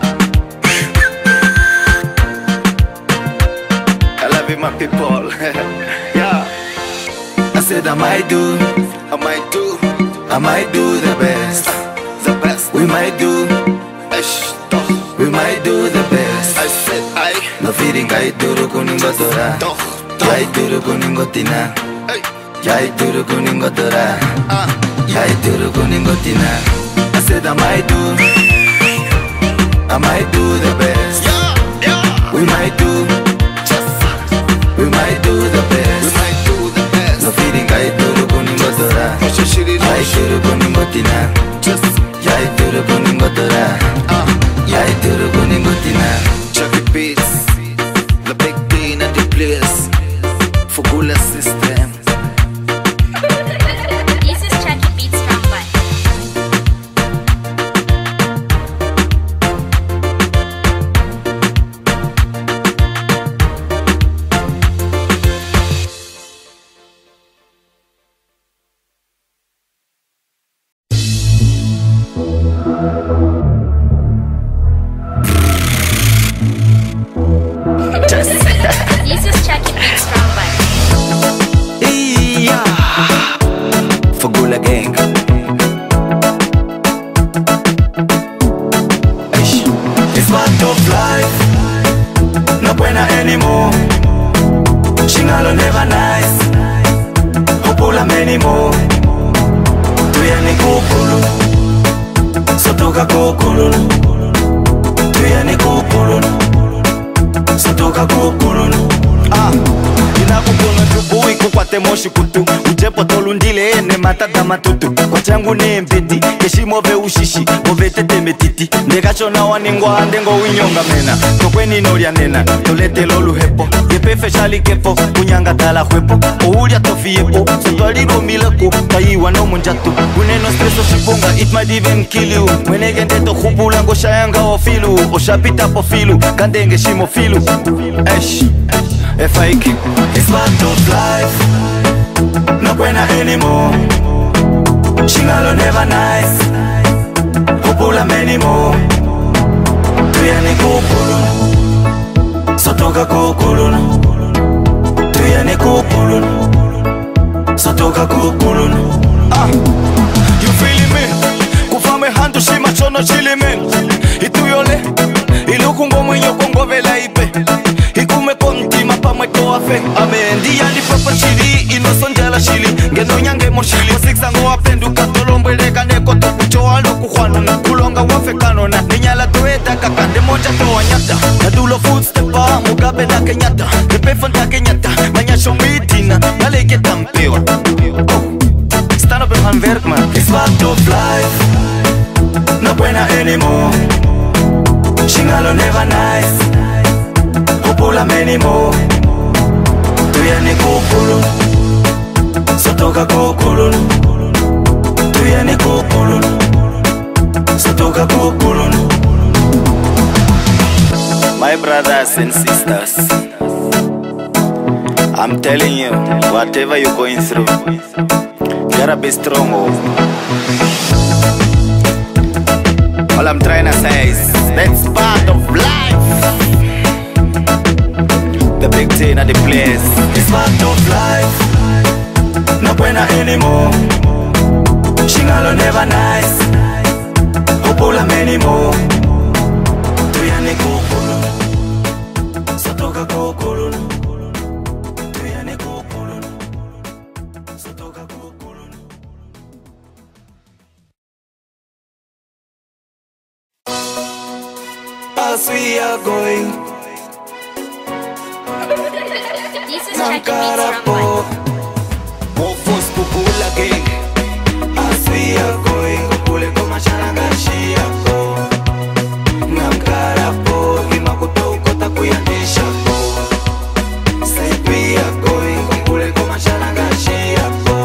I love you my people Yeah I said I might do I might do I might do the best The best We might do We might do the best I said I No feeling I do the kuningo tora Yai do the kuningo tina Yai do the kuningo tora Yai do the kuningo tina I said I might do I might do the best We might do We might do the best We might do the best No feeling I do the kuningo tora Yai do the kuningo tina Yai do the kuningo tora Yai do the kuningo tina Jackie Beats The big thing at the place Fugula system This is Jackie Beats from Bye. This is Jackie Beats from Bye. Yeah Fugula gang It's part of life No buena anymore Shingalo never nice Hopula many more Tuya ni kukulu Sotoka kukulu Tuya ni kukulu sotoka kukulunu. Ah, inakukuna tubu ikukwate moshi kutu. Ujepo tolundile ene matata matutu. Kwa changu ne mbeti, keshi move ushishi, move tete metiti. Ndekacho na waningwa ndengo winyonga mena. Tokweni noria nena, tolete lolu hepo. Yepefe shali kepo, kunyanga tala huepo. Ouria tofi yepo, sotwaliro milako. Taiwa no munjatu, kuneno streso shiponga. It might even kill you. Mwenege ndeto khubula ngo shayanga ofilu. Oshapita po filu, kandenge shimo filu. Esh, e fake. It's part of life, no buena anymore. Shingalo never nice, kupula many more. Tuyani kupulun, sotoka kukulun. Tuyani kupulun, sotoka kukulun. Ah, you feeling me? Kufame handu shima chono chili men. Ituyole, ilukungo mwenyo kongo vela ipe. Ikume konti mapa mweto afe. Amen, diya li papa chili, inosonjala shili. Ngeno nyange moshili, siksango apendu katolombe leka neko tokucho alo kukhwana. Kulonga wafe kanona, ninyala tueta kakande moja toa nyata. Nadulo footstepa, mugabe na kenyata. Tepefa na kenyata, manyasho mitina, naleke tampewa. Stand up and handwerk man. It's part of life, no buena anymore. Shingalo never nice, kupula many more. Tuyani kukulun, sotoka kukulun. Tuyani kukulun, sotoka kukulun. My brothers and sisters, I'm telling you, whatever you're going through, you gotta be strong. All I'm trying to say is, that's part of life. The big thing at the place, it's part of life, no buena anymore. Shingalo never nice, kupula many more. Tuyani kukulun, sotoka kukulun. Tuyani kukulun, sotoka kukulun. As we are going, This is Jackie Beats from Mofos pupula gang. As we are going, kupule koma sharanga shiako. Namkara po, imakuto ukota kuyandisha po. Say we are going, kupule koma sharanga shiako.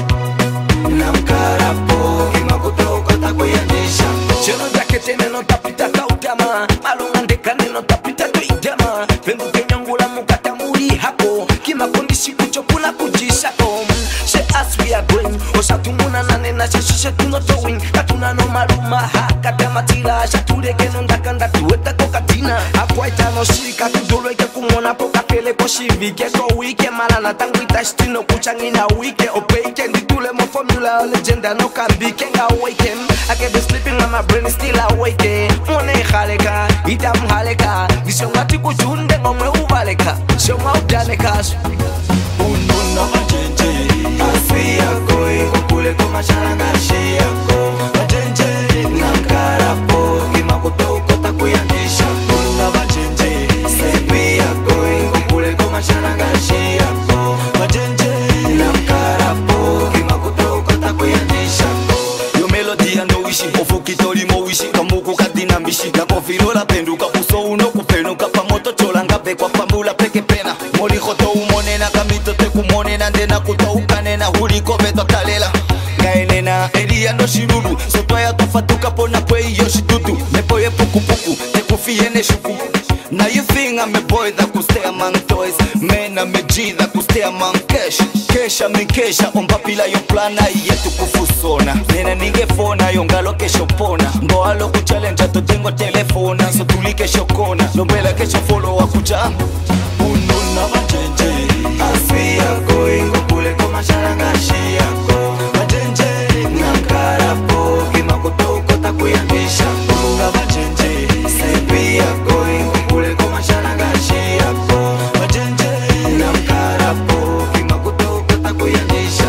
Namkara po, imakuto ukota kuyandisha po. Cheno dake tene no tapita kautama. Malunga ndekane no tapita tuidama. Vendu kenyangula mukata muri hako. Kima kondishi kuchokula kujishako. She as we are going, osatumuna nane na shishishe tuno towing. Katuna no maruma haka tematira. Shatureke no ndakanda tuweta kokatina. Akwaita no shika kudolo ike kumona poka pele koshivike. Ko wike malana tangu itashitino kuchangina wike. Opeke nditule mo formula legenda no kambike nga awaken. I can be sleeping and my brain is still awake. Mone khaleka, itam haleka. Visonga tiku junde ngomwe uvaleka. Shoma ujaneka. Ununa majenje, as we are going, kupule koma sharanga shiako. Majenje, namkara po, imakuto ukota kuyandisha. Ununa majenje, say we are going, kupule koma sharanga shiako. Majenje, namkara po, imakuto ukota kuyandisha. Yo melody ando wishi, ofukitori mo wishi. Kamuku katina mishi, kakofilo la penduka. Uso uno kupenuka, pamoto cholanga pekwa pambula peke pena. Mori joto umonena, kamito te kumonena. Ndena kuto ukanena, huliko veto talela. Ngaenena, eria no shiruru. Sotoya tofatuka pona pwe yoshitutu. Mepoye puku puku, te kufiene shuku. Now you think I'm a boy that could stay among toys. Man, I'm a G that could stay among cash. Kesha mikesha, ombapila yo plana yetu kufusona. Nena ningefona, yongalo kesho pona. Mboalo kuchallenge, to tengo telefona. So tulike shokona, nombela kesho follow akucha. Ununa majenje, as we are going, kupule koma sharanga shiako. Majenje, namkara po, imakuto ukota kuyandisha. Ununa majenje, say we are going, kupule koma sharanga shiako. Majenje, namkara po, imakuto ukota kuyandisha.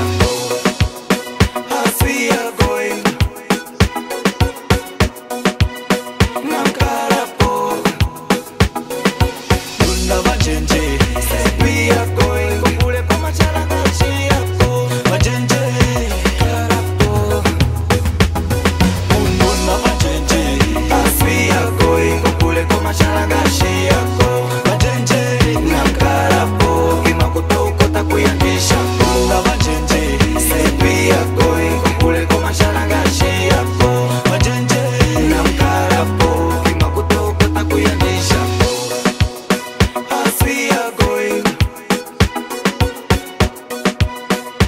As we are going, namkara po.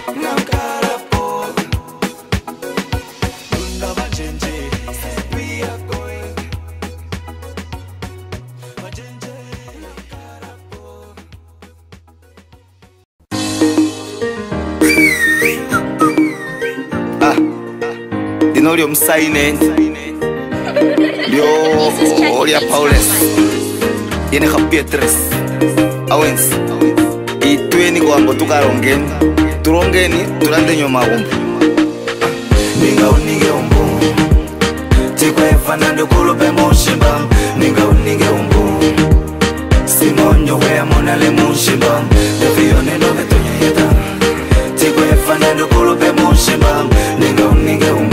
Dinorio msaine Dio Olia Paules Yene Pietres Awens Itweni kwa ambo tukarongeni Turongeni turande nyoma umbu Ninga unige umbu Tikwa efanando kulope mushimba Ninga unige umbu Simonyo wea monale mushimba Defione no betonye yeta Tikwa efanando kulope mushimba Ninga unige umbu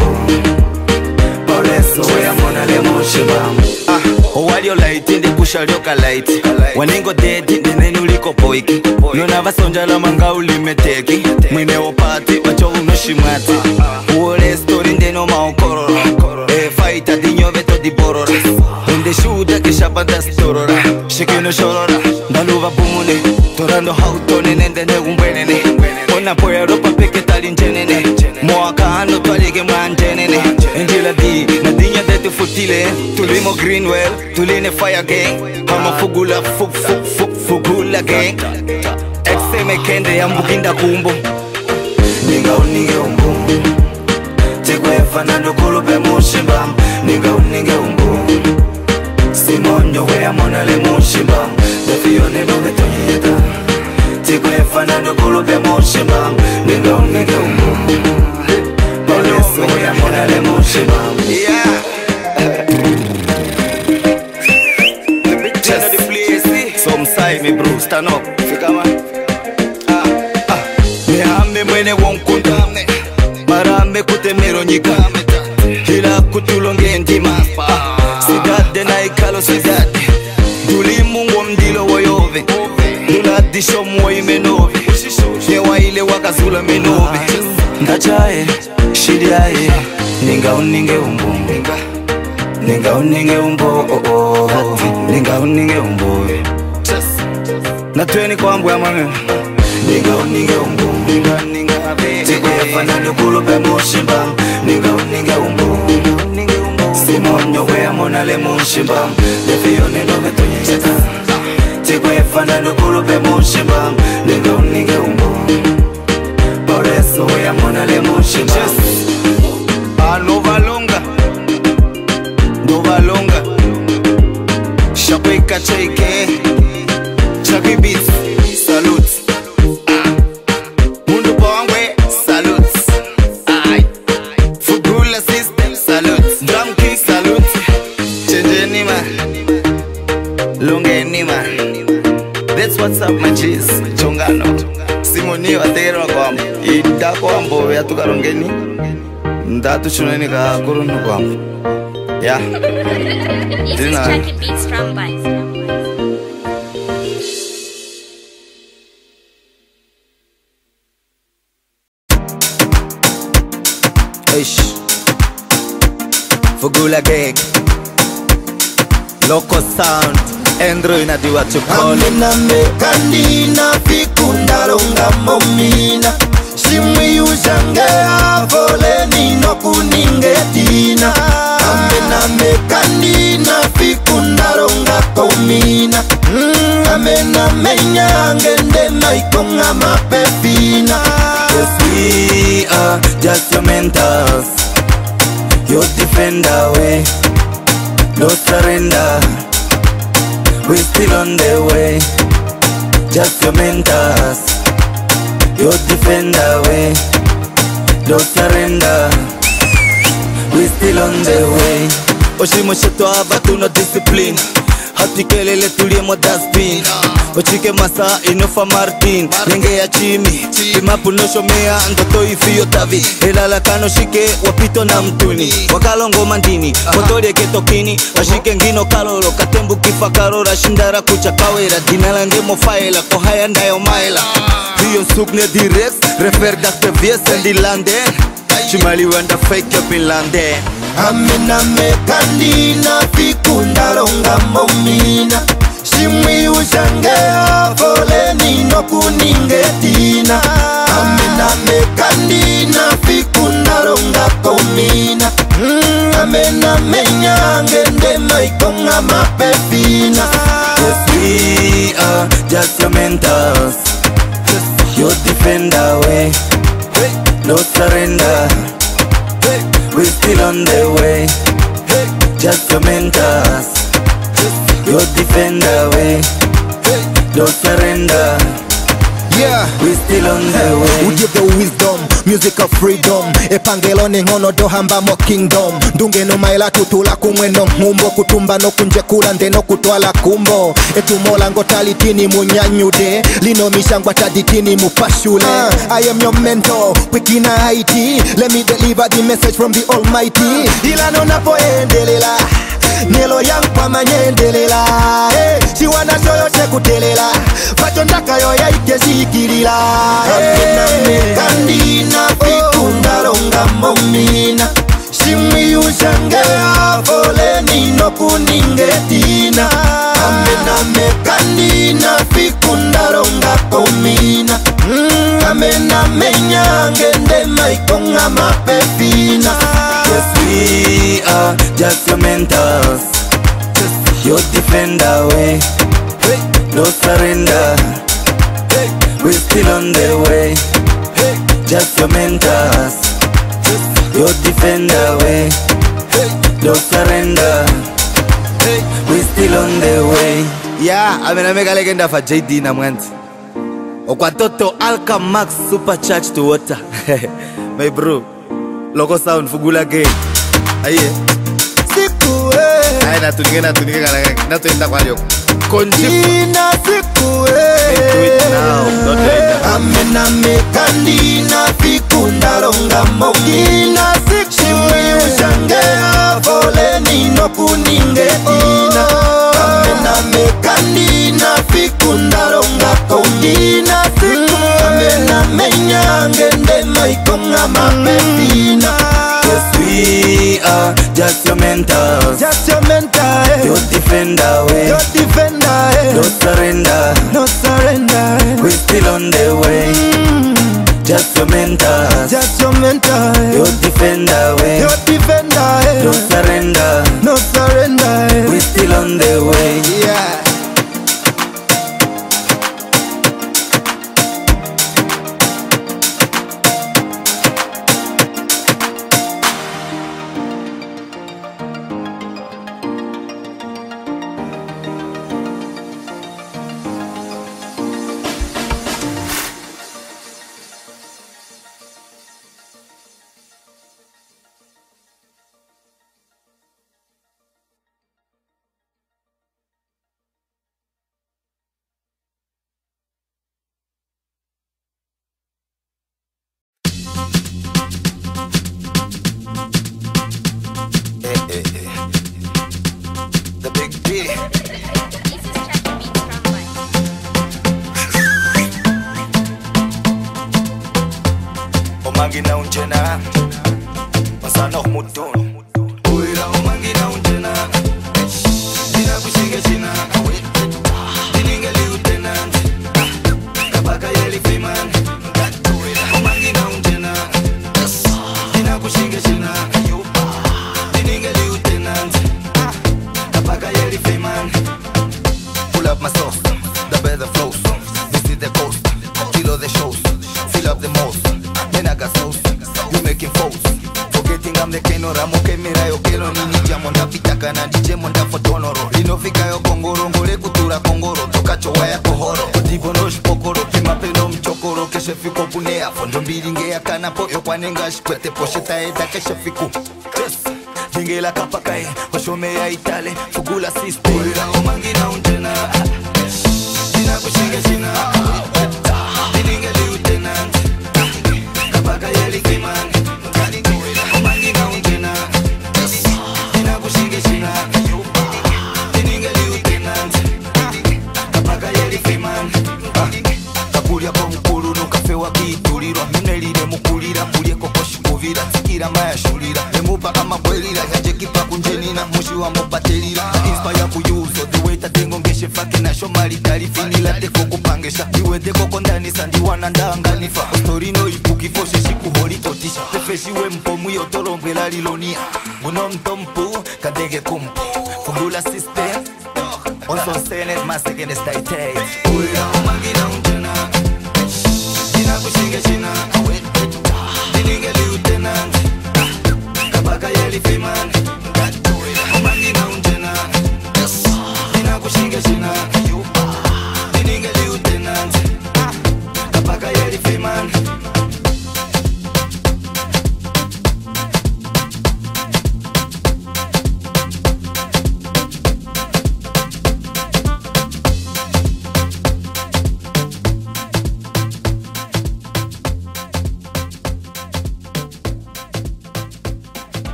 Ah, owalio light ndi pusha lyoka light Waningo dead ndi neni uliko poiki Nona vasonja la manga ulimeteki Mwine wopati wacho unoshimati Uole story ndeno maokorora E fighta di nyoveto di borora Inde shuda kisha banda storora Shikino shorora Ndaluva bumune Torando hautone nende ne umbwenene Ona poya ropa peke tali njenene Mwaka ano twalike mwanjenene Njila di Nadinya dete futile Tulimo Greenwell Tuline fire gang Hama fugula fug fug fug fugula gang Exe mekende ya mbukinda kumbo Ninga unige umbu Tikwe fanando kulupe mushimba Ninga unige umbu Simonyo wea monale mushimba Defione noge tonyeta Tikwe fanando kulupe mushimba Ninga unige umbu Pauleso wea monale mushimba Yeah Me bro, stand up. Fika man. Ah, ah. Me ame mwene wonkunda. Marame kute mero nyika. Hila kutulonge ndima. Sidade na ikalo sidade. Duli mungu mdilo woyove. Dula disho mwoyi menove. Nyewa ile wakazula menove. Ndachae, shidiae. Ninga uninge umbo. Ninga uninge umbo. Oh oh. Ninga uninge umbo. Natweni kwa mbu ya mame Ninga uninge umbu Ninga ninga abe Tikwe fanando kulope mushimba Ninga uninge umbu Simonyo wea monale mushimba Defione noge tonyeta Tikwe fanando kulope mushimba Ninga uninge umbu Pauleso wea monale mushimba Ah, nova longa Nova longa Shapeka cheke Chaki beats, salute. Ah. Mundo Bongwe, salute. Ay. Fugula system, salute. Drum kick, salute. Change ni man, longe ni man. That's what's up, my cheese. Chongano. Simoni watero kwa mbo. Ida kwa mbo ya tukarongeni. Ndatu shuneni ka kurunu kwa mbo. Yeah. This is Jackie Beats from Bites. Fugula gang Loco sound Andrew na di what you call it Amena mekandina fikunda longa momina Shimwi ujange avole nino kuningetina Amena mekandina fikunda longa komina Amena menyange ndema ikonga mapefina Yes we are just your mentors You defend our way, no surrender. We still on the way, just your mentors. You defend our way, no surrender. We still on the way. Oshimo sheto abatu no discipline. Hatikelele tuliemo dustbin. Ochike masa inofa Martin Nenge ya chimi Imapu no shomea ndoto ifio tavi Elala kano shike wapito na mtuni Wakalongo mandini Motori ketokini Washike ngino kalolo Katembu kifa karora Shindara kucha kawera Dinalange mofaela Kohaya ndayo maela Hiyo sukne direct Refer dakte vies Endi landen Chimali wanda fake up in landen Amena mekandina Fikunda longa momina Shimwi ujange avole nino kuningetina Amena mekandina way. No surrender. We still on the way. Just your mentors. Your defender way. Don't surrender. Yeah, we still on the way. We give the wisdom, music of freedom. Epangelo nengono dohamba mo kingdom. Dunge no maila tutula kumwe no mumbo. Kutumba no kunje kula ndeno kutwala kumbo. Etumola ngotalitini munyanyude. Lino mishangwa taditini mupashule. uh, I am your mentor, wikina Haiti. Let me deliver the message from the Almighty. Ilano napoendelela Nelo yang pamanyendelela. Hey, si wana shoyo shekutelela. Fachondaka yo ya ikeshikirila. Amena mekandina fikunda longa momina. Shimi ushangea foleni no kuningetina. Amena mekandina fikunda longa komina. Amena menyange ndema ikonga mapefina. Yes, we are just your mentors. Your defender way. No surrender. We still on the way. Just your mentors. Your defender way. No surrender. We still on the way. Yeah, amena mega legenda fa J D na mwanzi. Okwatoto Alka Max Super Charge to water. My bro, logo sound fugula game. Aye. Siku eh. Aye na tuninge na tuninge kana na tuenda kwa leo. Konji. Ina siku eh. Do it now. Don't do it now. Amena mekandina fikunda longa momina. Shimi ushangea foleni no kuningetina. Amena mekandina fikunda longa komina. Amena menyange ndema ikonga mapefina. Yes, we are just your mentors. Just your mentor. Your defender way. Your defender. No surrender. No surrender. We still on the way. Mm. Just your mentors. Just your mentor. Your defender way. Your defender. No surrender. No surrender. We still on the way. Yeah. The big B. Omangi na unjena. Masa nog moet doen. Oira omangi na unjena. Dina kushige china. Dininga lieutenant. Kabaka yeli fiman. Omangi na unjena. Dina kushige china. Dininga lieutenant. Kabaka yeli fiman. Pull up my sauce. The better flows. Visit the coast. Kilo the shows. Fill up the most. Then I got sauce. You making foes. Forgetting I'm the Keno Ramo Kemira yo Kelo Nini Jamonda Pitaka na D J Monda Fotonoro Lino fika yo Kongoro Ngole kutura Kongoro Toka chowa ya kohoro Odivo nosh pokoro Pima pelo mchokoro Keshe fiko punea Fondo mbiringe ya kanapo Yo kwa nenga shikwete Posheta eda keshe fiku Yes Dinge la kapakae Washome ya itale Fugula siste Oira omangi na unjena Dina kushinge shina Dininge lieutenant Kabaka yeli kiman Omangi na unjena Dina kushige shina Dininge lieutenant Kabaka yeli kiman Kapulia kwa mkulu nukafe wakitulirwa Minelire mukulira Pulie koko shukuvira Tikira maya shulira Nemupa kama kwelira Yajekipa kunjenina Mushi wa mopatelira Inspire kuyuzo The way tatengo ngeshe fake na shomali Tarifinila teko kupangesha Iwe teko kondani sandi wanandanga nifa Storino ipuki foshe shiku hori kotisha Tefeshi we mpomu yotorombe la lilonia Uno mtompu kadege kumpu Fungula system Onson senet masegene stay taste Uya omangi na unjena